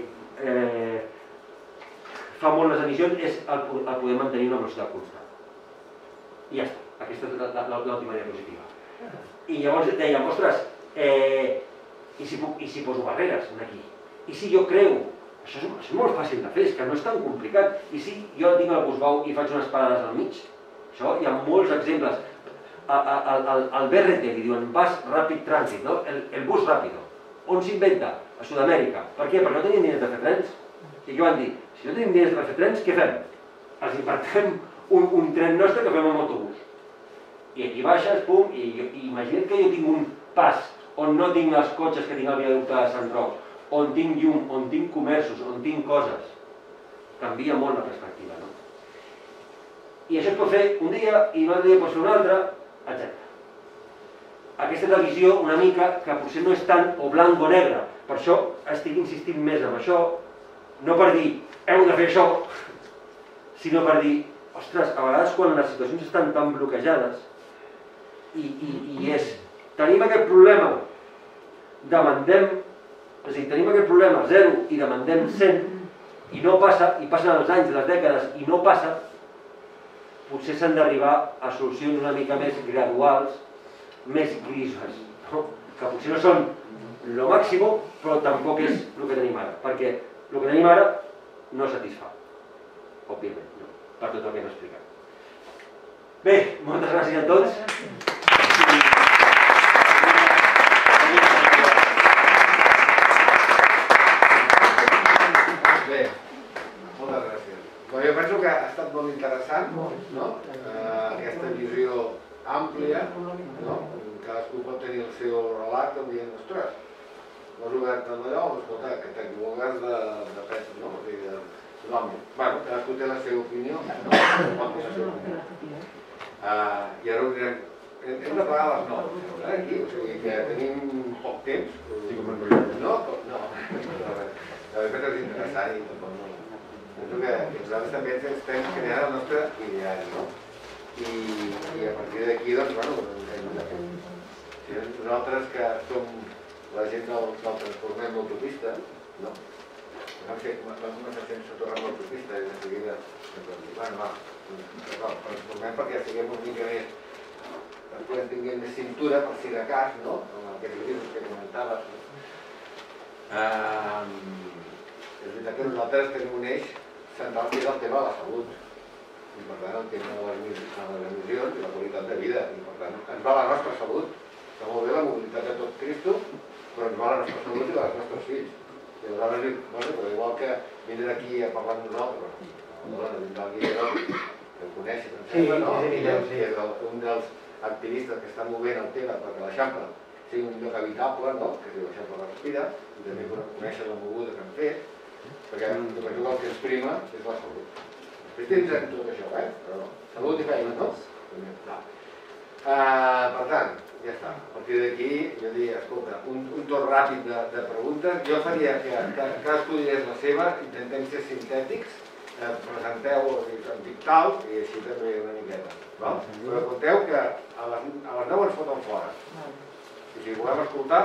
fa molt les emissions és el poder mantenir una velocitat constant. I ja està, aquesta és l'última diapositiva. I llavors dèiem, ostres, i si poso barreres aquí? I si jo creu? Això és molt fàcil de fer, és que no és tan complicat. I si jo tinc el Busbau i faig unes parades al mig? Això hi ha molts exemples. Al BRT li diuen Bus Rapid Transit, el bus ràpido. On s'inventa? A Sud-amèrica. Per què? Perquè no tenien diners de fer trens. I què van dir? Si no tenim diners de fer trens, què fem? Els invertem un tren nostre que fem amb autobús. I aquí baixes, pum, i imagina't que jo tinc un pas on no tinc els cotxes que tinc al viaducte de Sant Roc, on tinc llum, on tinc comerços, on tinc coses. Canvia molt la perspectiva, no? I això es pot fer un dia i l'altre dia pot ser un altre, etc. Aquesta és la visió una mica que potser no és tant o blanc o negre. Per això estic insistint més en això, no per dir heu de fer això, sinó per dir, ostres, a vegades quan les situacions estan tan bloquejades i és, tenim aquest problema, demandem, és a dir, tenim aquest problema 0 i demandem 100 i no passa, i passen els anys, les dècades i no passa, potser s'han d'arribar a solucions una mica més graduals, més grises, no? Que potser no són lo màxim, però tampoc és el que tenim ara, perquè el que tenim ara no satisfà, òbviament, no? Per tot el que hem explicat. Bé, moltes gràcies a tots. Bé, moltes gràcies. Jo penso que ha estat molt interessant, no? Aquesta visió àmplia, no? Cadascú pot tenir el seu relat que dient, ostres, m'has obert amb allò, escolta, que t'equivoques de pes, no? Bueno, cadascú té la seva opinió, no? I ara ho direm, hem de pagar les 9, aquí, o sigui que tenim poc temps. No? No. La veritat és interessant i tampoc no. Penso que nosaltres també estem creant el nostre ideari, no? I a partir d'aquí, doncs, bueno, hem de fer. Nosaltres que som la gent del transformem l'autopista, no? Vam començar sense tornar a l'autopista i de seguida bueno, va, transformem perquè siguem una mica més, podem tenir més cintura per si de cas, no? Amb aquests vídeos que comentaves. És veritat que nosaltres tenim un eix central que és el tema de la salut i per tant el tema de les emissions i la qualitat de vida i per tant ens va la nostra salut. Està molt bé la mobilitat de tot Cristo, però ens va la nostra salut i la dels nostres fills. I aleshores, bueno, igual que vindre aquí a parlar amb nosaltres, el Guillermo, que ho coneixes, em sembla, no? Que és un dels activistes que està movent el tema perquè l'Eixample sigui un lloc habitable, no? Que diu l'Eixample respira, i també conèixer la moguda que han fet, perquè jo penso que el que ens prima és la salut. Després tens tot això, però salut i feina, no? Per tant, ja està. A partir d'aquí, jo diria, escolta, un torn ràpid de preguntes. Jo faria que cadascú digués la seva, intentem ser sintètics, presenteu en dictal i així també una miqueta. Però conteu que a les 9 ens foten fora. I si volem escoltar,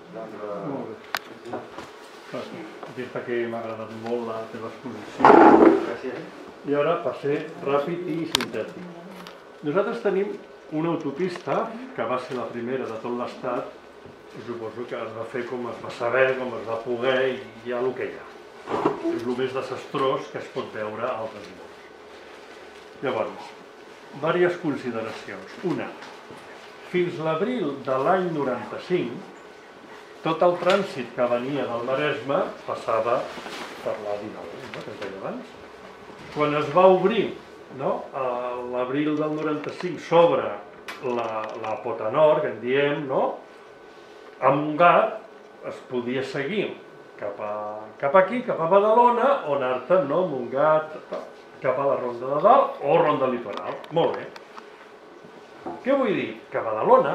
doncs... Dir-te que m'ha agradat molt la teva exposició. Gràcies. I ara, per ser ràpid i sintètic. Nosaltres tenim una autopista que va ser la primera de tot l'Estat i suposo que es va fer com es va saber, com es va poder i hi ha el que hi ha. És el més desastrós que es pot veure a altres llocs. Llavors, diverses consideracions. Una, fins l'abril de l'any 95, tot el trànsit que venia del Maresme passava per l'A19, que es deia abans. Quan es va obrir, a l'abril del 95, s'obre la Pota Nord, que en diem, a Montgat es podia seguir cap aquí, cap a Badalona, o anar-te'n, Montgat, cap a la Ronda de Dalt o Ronda Litoral. Molt bé. Què vull dir? Que a Badalona,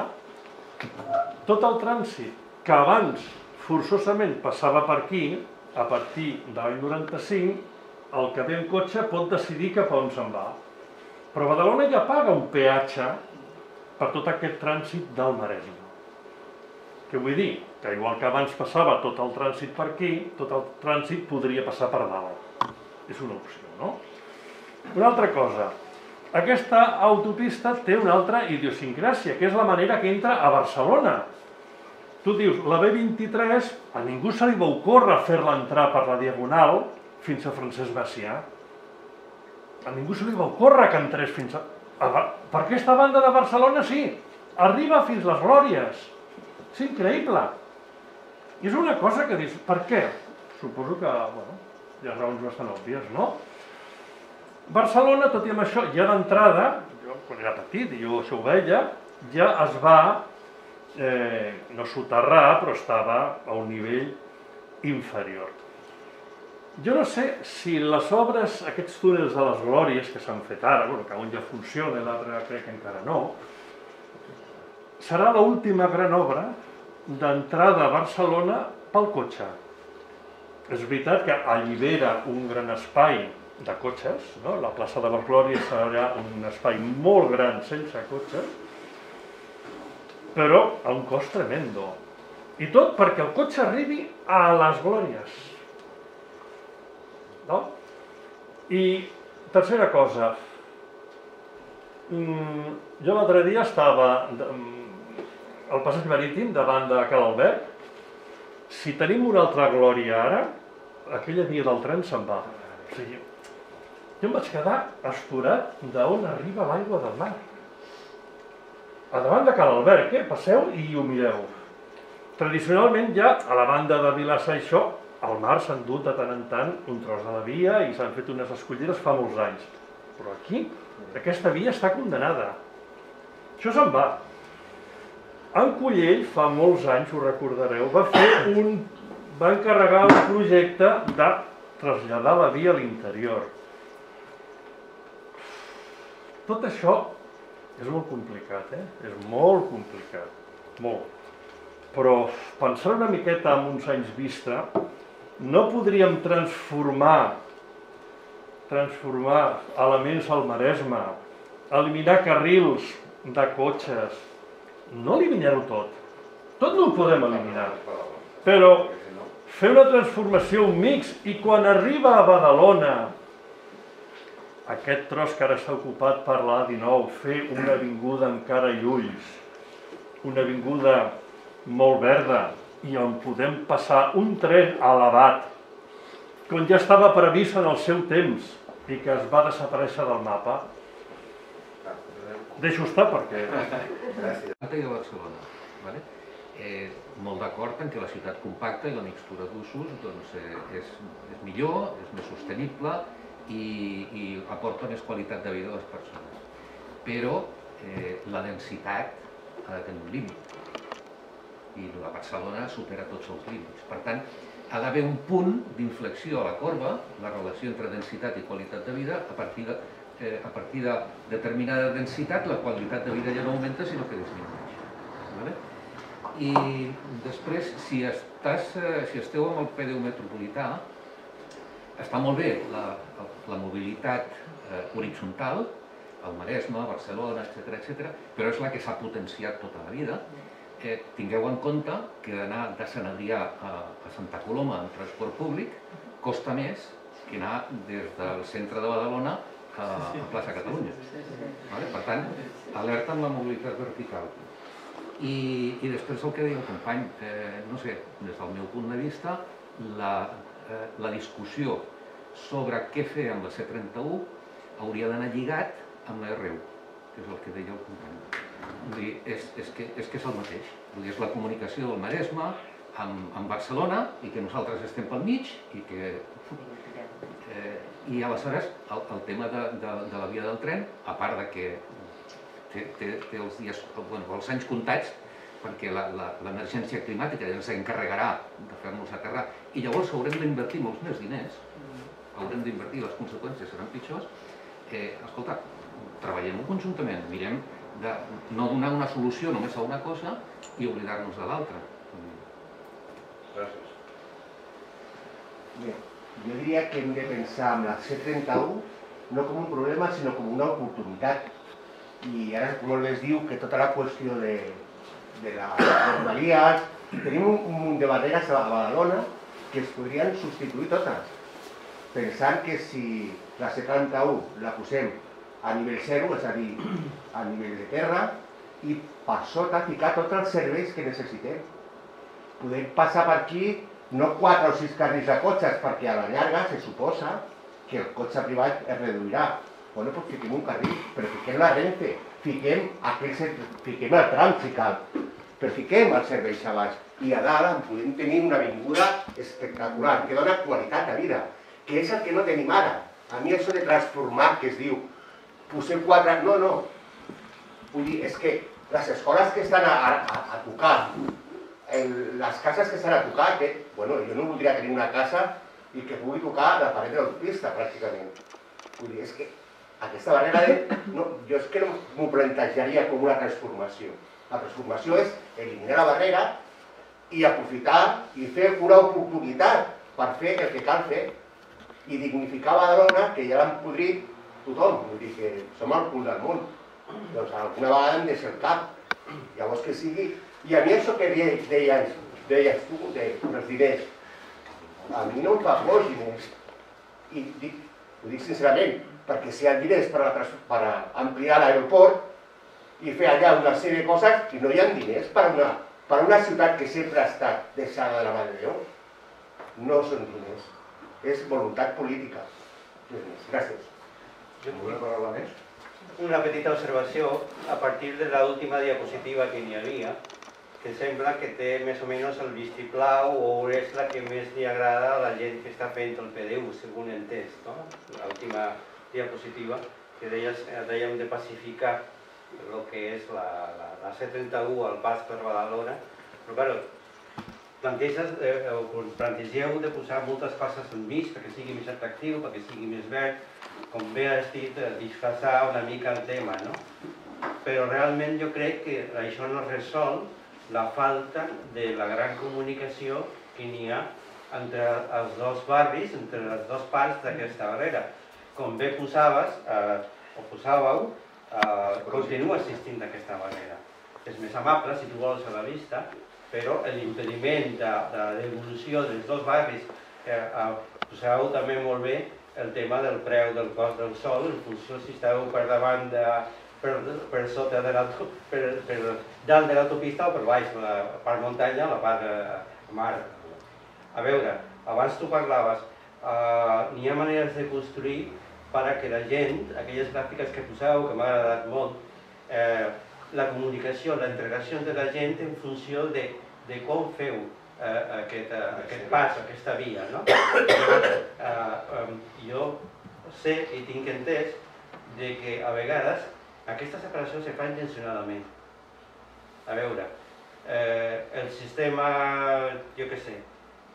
tot el trànsit que abans forçosament passava per aquí, a partir de l'any 95, el que ve en cotxe pot decidir cap a on se'n va. Però Badalona ja paga un peatge per tot aquest trànsit del Maresme. Què vull dir? Que igual que abans passava tot el trànsit per aquí, tot el trànsit podria passar per dalt. És una opció, no? Una altra cosa, aquesta autopista té una altra idiosincràsia, que és la manera que entra a Barcelona. Tu dius, la B23, a ningú se li va ocórrer fer-la entrar per la Diagonal fins a Francesc Macià. A ningú se li va ocórrer que entrés fins a... Per aquesta banda de Barcelona sí, arriba fins les Glòries. És increïble. I és una cosa que dius, per què? Suposo que, hi ha raons bastant òbvies, no? Barcelona, tot i amb això, ja d'entrada, jo quan era petit i jo això ho veia, ja es va no soterrar, però estava a un nivell inferior. Jo no sé si les obres, aquests túnels de les Glòries que s'han fet ara, que un ja funciona, l'altre crec que encara no, serà l'última gran obra d'entrada a Barcelona pel cotxe. És veritat que allibera un gran espai de cotxes, no? La plaça de les Glòries serà un espai molt gran sense cotxes, però a un cost tremendo. I tot perquè el cotxe arribi a les Glòries. No? I tercera cosa, jo l'altre dia estava al passeig marítim davant de Cal Albert. Si tenim una altra Glòria ara, aquella via del tren se'n va. O sigui, jo em vaig quedar astorat d'on arriba l'aigua del mar. A davant de Cal Albert, passeu i ho mireu. Tradicionalment ja, a la banda de Vilassar i això, al mar s'han dut de tant en tant un tros de la via i s'han fet unes escollides fa molts anys. Però aquí, aquesta via està condenada. Això se'n va. En Cullell, fa molts anys, ho recordareu, va encarregar un projecte de traslladar la via a l'interior. Tot això és molt complicat, És molt complicat, molt. Però pensant una miqueta en uns anys vista, no podríem transformar elements al Maresme, eliminar carrils de cotxes, no eliminar-ho tot no ho podem eliminar, però fer una transformació, un mix, i quan arriba a Badalona, aquest tros que ara està ocupat per l'A19, fer una avinguda amb cara i ulls, una avinguda molt verda, i on podem passar un tren elevat, com ja estava previst en el seu temps, i que es va desaparèixer del mapa. Deixo estar perquè... I de Barcelona. Molt d'acord en que la ciutat compacta i la mixtura d'usos és millor, és més sostenible i aporta més qualitat de vida a les persones. Però la densitat ha de tenir un límit i la Barcelona supera tots els límits. Per tant, ha d'haver un punt d'inflexió a la corba, la relació entre densitat i qualitat de vida. A partir de determinada densitat, la qualitat de vida ja no augmenta, sinó que disminueix. I després, si esteu amb el PDU metropolità, està molt bé la mobilitat horitzontal, al Maresme, a Barcelona, etc., però és la que s'ha potenciat tota la vida. Tingueu en compte que anar de Sant Adrià a Santa Coloma en transport públic costa més que anar des del centre de Badalona a plaça Catalunya. Per tant, alerta amb la mobilitat vertical. I després el que deia el company, no sé, des del meu punt de vista, la discussió sobre què fer amb la C31 hauria d'anar lligat amb la R1, que és el que deia el company. És que és el mateix. És la comunicació del Maresme amb Barcelona i que nosaltres estem pel mig i aleshores el tema de la via del tren, a part de que té els anys comptats perquè l'emergència climàtica ja s'encarregarà de fer-nos aterrar i llavors haurem d'invertir molts més diners, haurem d'invertir, les conseqüències seran pitjors. Escolta, treballem-ho conjuntament, mirem de no donar una solució només a una cosa i oblidar-nos de l'altra. Gràcies. Bé, jo diria que hem de pensar en la C31 no com un problema, sinó com una oportunitat. I ara, com molt bé es diu, que tota la qüestió de les rodalies, tenim un munt de barreres a Badalona que es podrien substituir totes, pensant que si la C31 la posem a nivell zero, és a dir, a nivell de terra, i per sota ficar tots els serveis que necessitem. Podem passar per aquí no 4 o 6 carrils de cotxes, perquè a la llarga se suposa que el cotxe privat es reduirà. Bueno, doncs fiquem un carril, però fiquem la Renfe, fiquem el tram si cal, però fiquem els serveis a baix. I a dalt en podem tenir una avinguda espectacular, que dona qualitat de vida, que és el que no tenim ara. A mi això de transformar, que es diu, posem 4... No. Vull dir, és que les escoles que estan a tocar, les cases que estan a tocar, bueno, jo no voldria tenir una casa i que pugui tocar la paret de l'autopista, pràcticament. Vull dir, és que aquesta barrera jo és que no m'ho plantejaria com una transformació. La transformació és eliminar la barrera i aprofitar i fer una oportunitat per fer el que cal fer i dignificar Badalona, que ja l'han podrit tothom, vull dir que som al cul del món. Doncs alguna vegada hem de ser el cap. Llavors que sigui... I a mi això que deies tu, dels diners, a mi no em fa por els diners. I ho dic sincerament, perquè si hi ha diners per ampliar l'aeroport i fer allà una sèrie de coses i no hi ha diners per una ciutat que sempre ha estat deixada de la mà de Déu, no són diners, és voluntat política. Gràcies. Una paraula més? Una petita observació a partir de l'última diapositiva que n'hi havia, que sembla que té més o menys el vistiplau o és la que més li agrada a la gent que està fent el PDU, segons he entès, no? L'última diapositiva que dèiem de pacificar el que és la C31 al pas per Badalona, però clar, plantegeu de posar moltes coses enmig perquè sigui més atractiu, perquè sigui més verd, com bé has dit, disfressar una mica el tema, no? Però realment jo crec que això no resol la falta de la gran comunicació que n'hi ha entre els dos barris, entre les dues parts d'aquesta barrera. Com bé posàveu, continua existint aquesta barrera. És més amable, si tu vols, a la vista, però l'impediment de l'evolució dels dos barris, posàveu també molt bé el tema del preu del cost del sol, en funció si estàveu per davant per sota de dalt de l'autopista o per baix, la part muntanya o la part mar. A veure, abans tu parlaves, n'hi ha maneres de construir perquè la gent, aquelles gràfiques que poseu, que m'ha agradat molt, la comunicació, la integració de la gent en funció de com feu aquest pas, aquesta via, no? Jo sé i tinc entès que a vegades aquesta separació se fa intencionadament. A veure, el sistema, jo què sé,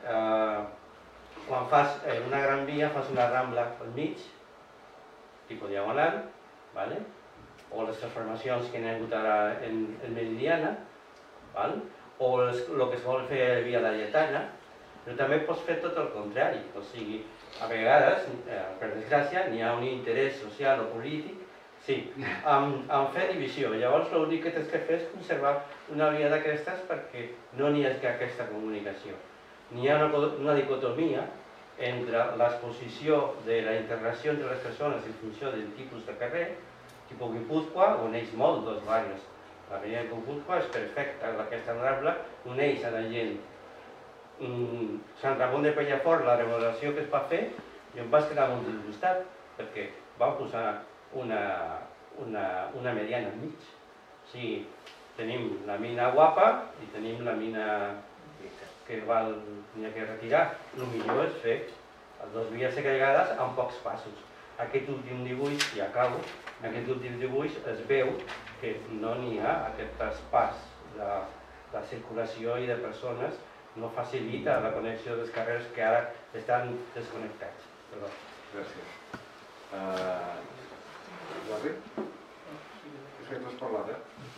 quan fas una gran via fas una rambla al mig, tipus diagonal, o les transformacions que n'hi ha hagut ara en Meridiana, o el que es vol fer via Laietana, però també pots fer tot el contrari, o sigui, a vegades, per desgràcia, n'hi ha un interès social o polític, sí, en fer divisió. Llavors l'únic que tens que fer és conservar una via d'aquestes perquè no n'hi ha aquesta comunicació. N'hi ha una dicotomia entre l'exposició de la integració entre les persones en funció del tipus de carrer, tipus Guipúzcoa, uneix molt dos barris. L'avenida de Guipúzcoa és perfecta, aquesta rambla uneix a la gent. Sant Ramon de Penyafort, la remodelació que es va fer, jo em vaig quedar molt disgustat, perquè van posar una mediana enmig. O sigui, tenim la mina guapa i tenim la mina que n'hi ha que retirar. El millor és fer les dues vies segregades en pocs passos. Aquest últim dibuix, i acabo, en aquest últim dibuix es veu que no n'hi ha aquest traspàs de circulació i de persones, no facilita la connexió dels carrers que ara estan desconnectats. Perdó. Gràcies. Jordi? És que tu has parlat,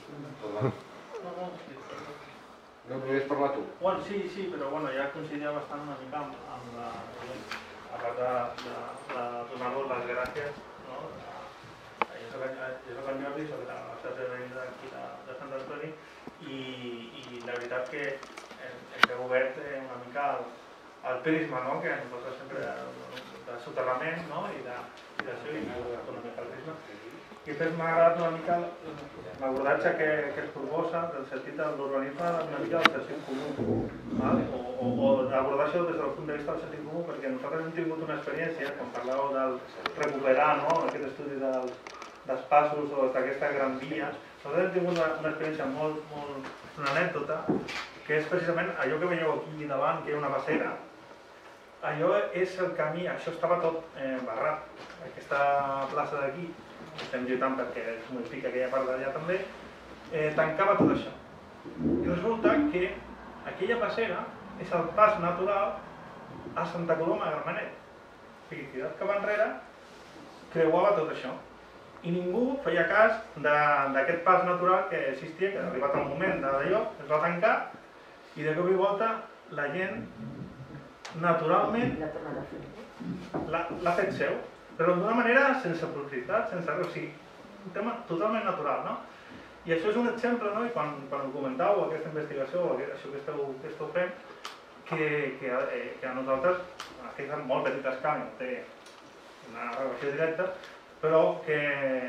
No volies parlar tu? Bueno, sí, però ja coincidia bastant una mica amb la... a part de donar-vos les gràcies, no? Jo soc el Jordi, soc de la xarxa de veïns d'aquí de Sant Antoni i la veritat que ens heu obert una mica el prisma, no? Que nosaltres sempre de soterrament, no? I d'això, i una mica el prisma. I després m'ha agradat una mica l'abordatge que es proposa del sentit de l'urbanisme una mica del sentit comú, o abordar-ho des del punt de vista del sentit comú, perquè nosaltres hem tingut una experiència, quan parlàveu del recuperar aquest estudi dels passos o d'aquesta gran via, nosaltres hem tingut una experiència una anècdota, que és precisament allò que veieu aquí davant, que hi ha una passera. Allò és el camí, això estava tot barrat, aquesta plaça d'aquí, estem lluitant perquè es modifiqui aquella part d'allà també, tancava tot això. I resulta que aquella passera és el pas natural a Santa Coloma de Gramenet. O sigui, tirat cap enrere, creuava tot això. I ningú feia cas d'aquest pas natural que existia, que ha arribat el moment d'allò, es va tancar, i de cop i volta la gent naturalment l'ha fet seu, però d'una manera sense publicitat, sense res, o sigui, un tema totalment natural, no? I això és un exemple, no? I quan ho comentàveu, aquesta investigació, això que esteu fent, que a nosaltres, en aquesta molt petita escala, no té una relació directa, però que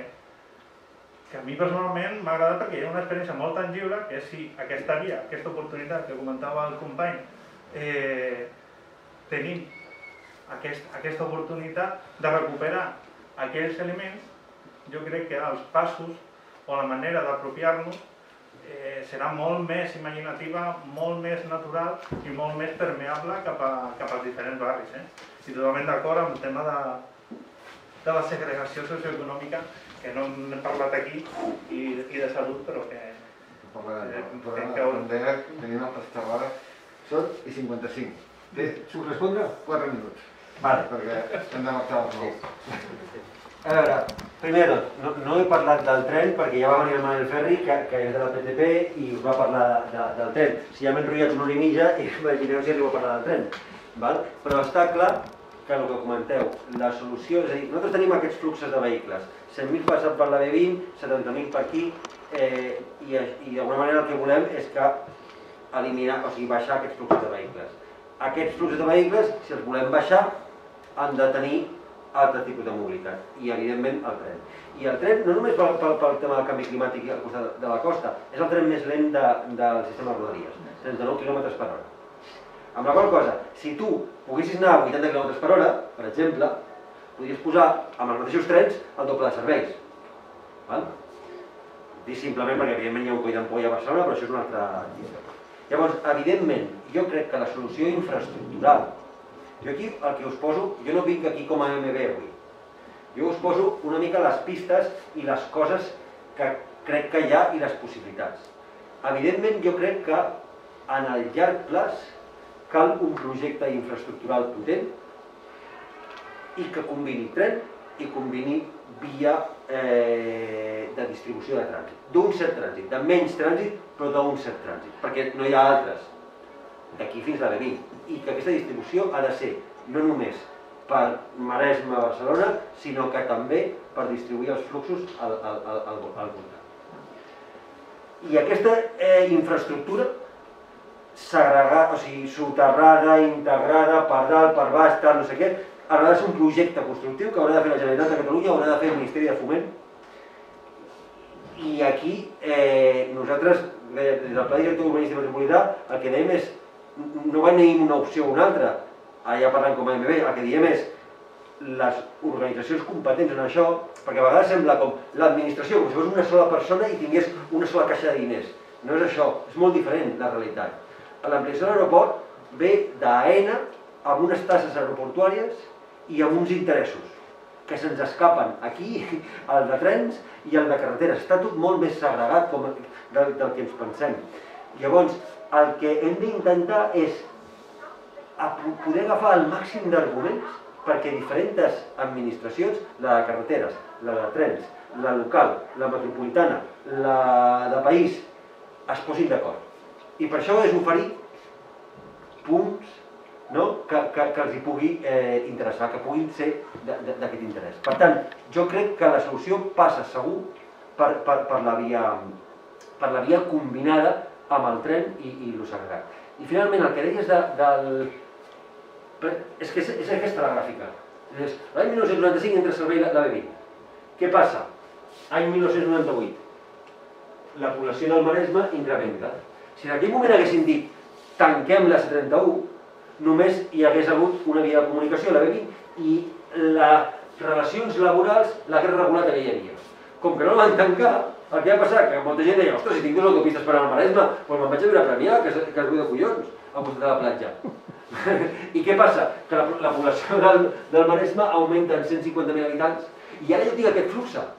a mi personalment m'ha agradat perquè hi ha una experiència molt tangible, que és si aquesta via, aquesta oportunitat que comentava el company, tenim aquesta oportunitat de recuperar aquells elements, jo crec que els passos o la manera d'apropiar-nos serà molt més imaginativa, molt més natural i molt més permeable cap als diferents barris. I totalment d'acord amb el tema de la segregació socioeconòmica, que no n'hem parlat aquí, i de salut, però que... Com deia, tenim altres xerrades, són i 55. Puc respondre? 4 minuts. Vale. Perquè hem de marxar als 9. A veure, primer de tot, no he parlat del tren perquè ja va venir el Manel Ferri, que és de la PTP, i us va parlar del tren. Si ja m'he enrotllat una hora i mitja, imagineu si arribo a parlar del tren. Però està clar que el que comenteu, la solució, és a dir, nosaltres tenim aquests fluxos de vehicles, 100.000 passant per la B20, 70.000 per aquí, i d'alguna manera el que volem és que eliminar, o sigui, baixar aquests fluxos de vehicles. Aquests fluxos de vehicles, si els volem baixar, han de tenir altre tipus de mobilitat, i evidentment el tren. I el tren, no només pel tema del canvi climàtic al costat de la costa, és el tren més lent del sistema de rodalies, 39 km per hora. Amb la qual cosa, si tu poguessis anar a 80 km per hora, per exemple, podries posar amb els mateixos trens el doble de serveis. Dic simplement perquè evidentment hi ha un coll d'ampolla a Barcelona, però això és una altra llista. Llavors, evidentment, jo crec que la solució infraestructural, jo aquí el que us poso, jo no vinc aquí com a AMB avui, jo us poso una mica les pistes i les coses que crec que hi ha i les possibilitats. Evidentment, jo crec que en el llarg plaç cal un projecte infraestructural potent i que combini tren i combini via de distribució de trànsit, d'un cert trànsit, de menys trànsit però d'un cert trànsit, perquè no hi ha altres d'aquí fins a la B20, i que aquesta distribució ha de ser no només per Maresme a Barcelona, sinó que també per distribuir els fluxos al voltant. I aquesta infraestructura segregada, o sigui, soterrada, integrada, per dalt, per baix, tal, no sé què, haurà de ser un projecte constructiu que haurà de fer la Generalitat de Catalunya, haurà de fer el Ministeri de Foment. I aquí nosaltres, des del Pla Director Urbanístic Metropolità, el que dèiem és, no venim una opció o una altra, allà parlant com a AMB, el que diem és les organitzacions competents en això, perquè a vegades sembla com l'administració, com si fos una sola persona i tingués una sola caixa de diners. No és això, és molt diferent la realitat. L'ampliació de l'aeroport ve d'AENA amb unes tasses aeroportuàries i amb uns interessos que se'ns escapen aquí, el de trens i el de carreteres. Està tot molt més segregat del que ens pensem. Llavors, el que hem d'intentar és poder agafar el màxim d'arguments perquè diferents administracions, la de carreteres, la de trens, la local, la metropolitana, la de país, es posin d'acord. I per això és oferir punts que els hi pugui interessar, que puguin ser d'aquest interès. Per tant, jo crec que la solució passa segur per la via combinada amb el tren i lo segregat. I finalment, el que deies del... És que és aquesta la gràfica. L'any 1995 entra a servei la B20. Què passa? Any 1998. La població del Maresme incrementa. Si en aquell moment haguessin dit tanquem la C31, només hi hagués hagut una via de comunicació, la B20, i les relacions laborals l'hagués regulat que hi havia. Com que no la van tancar, el que va passar que molta gent deia, ostres, si tinc 2 autopistes per al Maresme, doncs me'n vaig a viure a Premià, que es viu de collons, al costat de la platja. I què passa? Que la població del Maresme augmenta en 150.000 habitants i ara jo tinc aquest flux.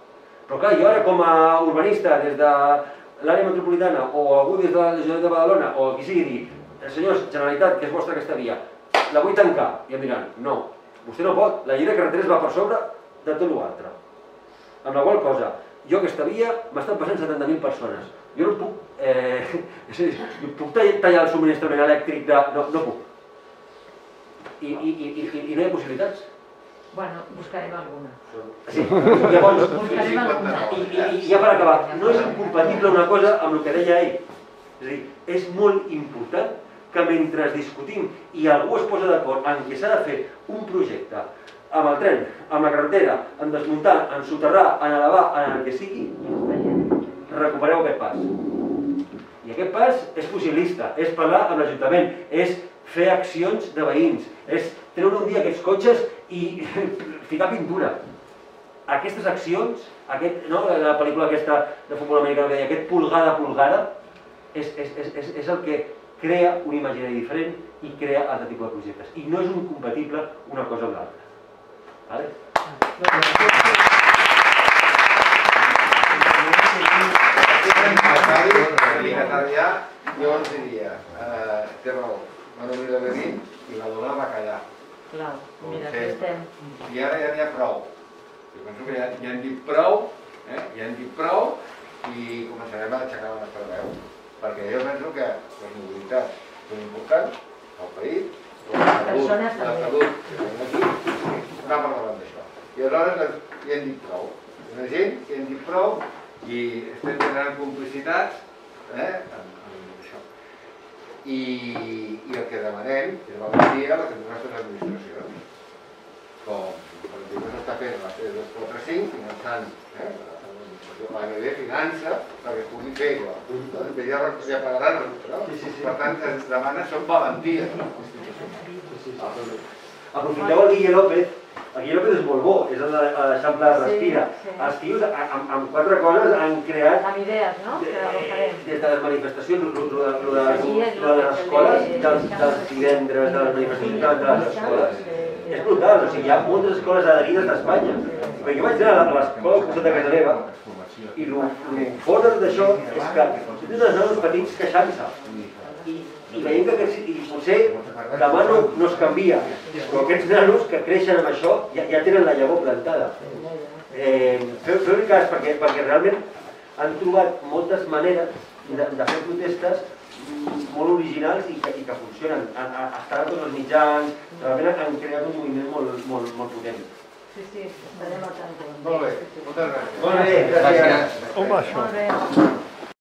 Però clar, jo ara com a urbanista des de l'àrea metropolitana o algú des de l'Ajuntament de Badalona o qui sigui dir, senyors, Generalitat, que és vostra aquesta via, la vull tancar. I em diran, no, vostè no pot, la llei de carreteres va per sobre de tot l'altre. Amb la qual cosa, jo aquesta via m'estan passant 70.000 persones. Jo no puc, puc tallar el subministrament elèctric de... No puc. I no hi ha possibilitats. Bueno, buscarem alguna. Sí, llavors, Buscarem alguna. i ja per acabar, no és incompatible una cosa amb el que deia ell. És a dir, és molt important que mentre discutim i algú es posa d'acord en què s'ha de fer un projecte amb el tren, amb la carretera, en desmuntar, en soterrar, en elevar, en el que sigui, recupereu aquest pas. I aquest pas és possibilista, és parlar amb l'Ajuntament, és fer accions de veïns, és treure un dia aquests cotxes i ficar pintura. Aquestes accions, la pel·lícula aquesta de futbol americà que deia, aquest pulgada, és el que crea un imaginari diferent i crea altre tipus de projectes. I no és incompatible una cosa amb l'altra. Jo els diria, té raó, van obrir la Berlín i la Dona va callar. Clar, mira, aquí estem. I ara ja n'hi ha prou. Jo penso que ja han dit prou, i començarem a aixecar la nostra veu. Perquè jo penso que les mobilitats són importants al país, la salut que tenim aquí, va per davant d'això. I aleshores ja hem dit prou. Una gent que hem dit prou i estem generant complicitats amb això. I el que demanem és valentia a les nostres administracions. Com, per exemple, s'està fent la C245, finançant l'AMB Finança, perquè es pugui fer. Ja pagaran, no? Per tant, ens demana són valenties. Aprofiteu el Guille López. El Guille López és molt bo, és l'Eixample de Respira. Els tios, amb 4 coses, han creat... Amb idees, no? Des de les manifestacions, de les escoles, dels divendres, de les manifestacions de les escoles. És brutal, o sigui, hi ha moltes escoles adherides d'Espanya. Perquè jo vaig anar a l'escola al costat de casa meva i el fort de tot això és que tenen uns nanos petits queixant-se. I veiem que potser demà no es canvia, però aquests nanos que creixen amb això ja tenen la llavor plantada. Feu-li cas, perquè realment han trobat moltes maneres de fer protestes molt originals i que funcionen. Estan a tots els mitjans, realment han creat un moviment molt potent. Sí, estarem al tanto. Molt bé, moltes gràcies. Molt bé, gràcies. Home, això. Molt bé.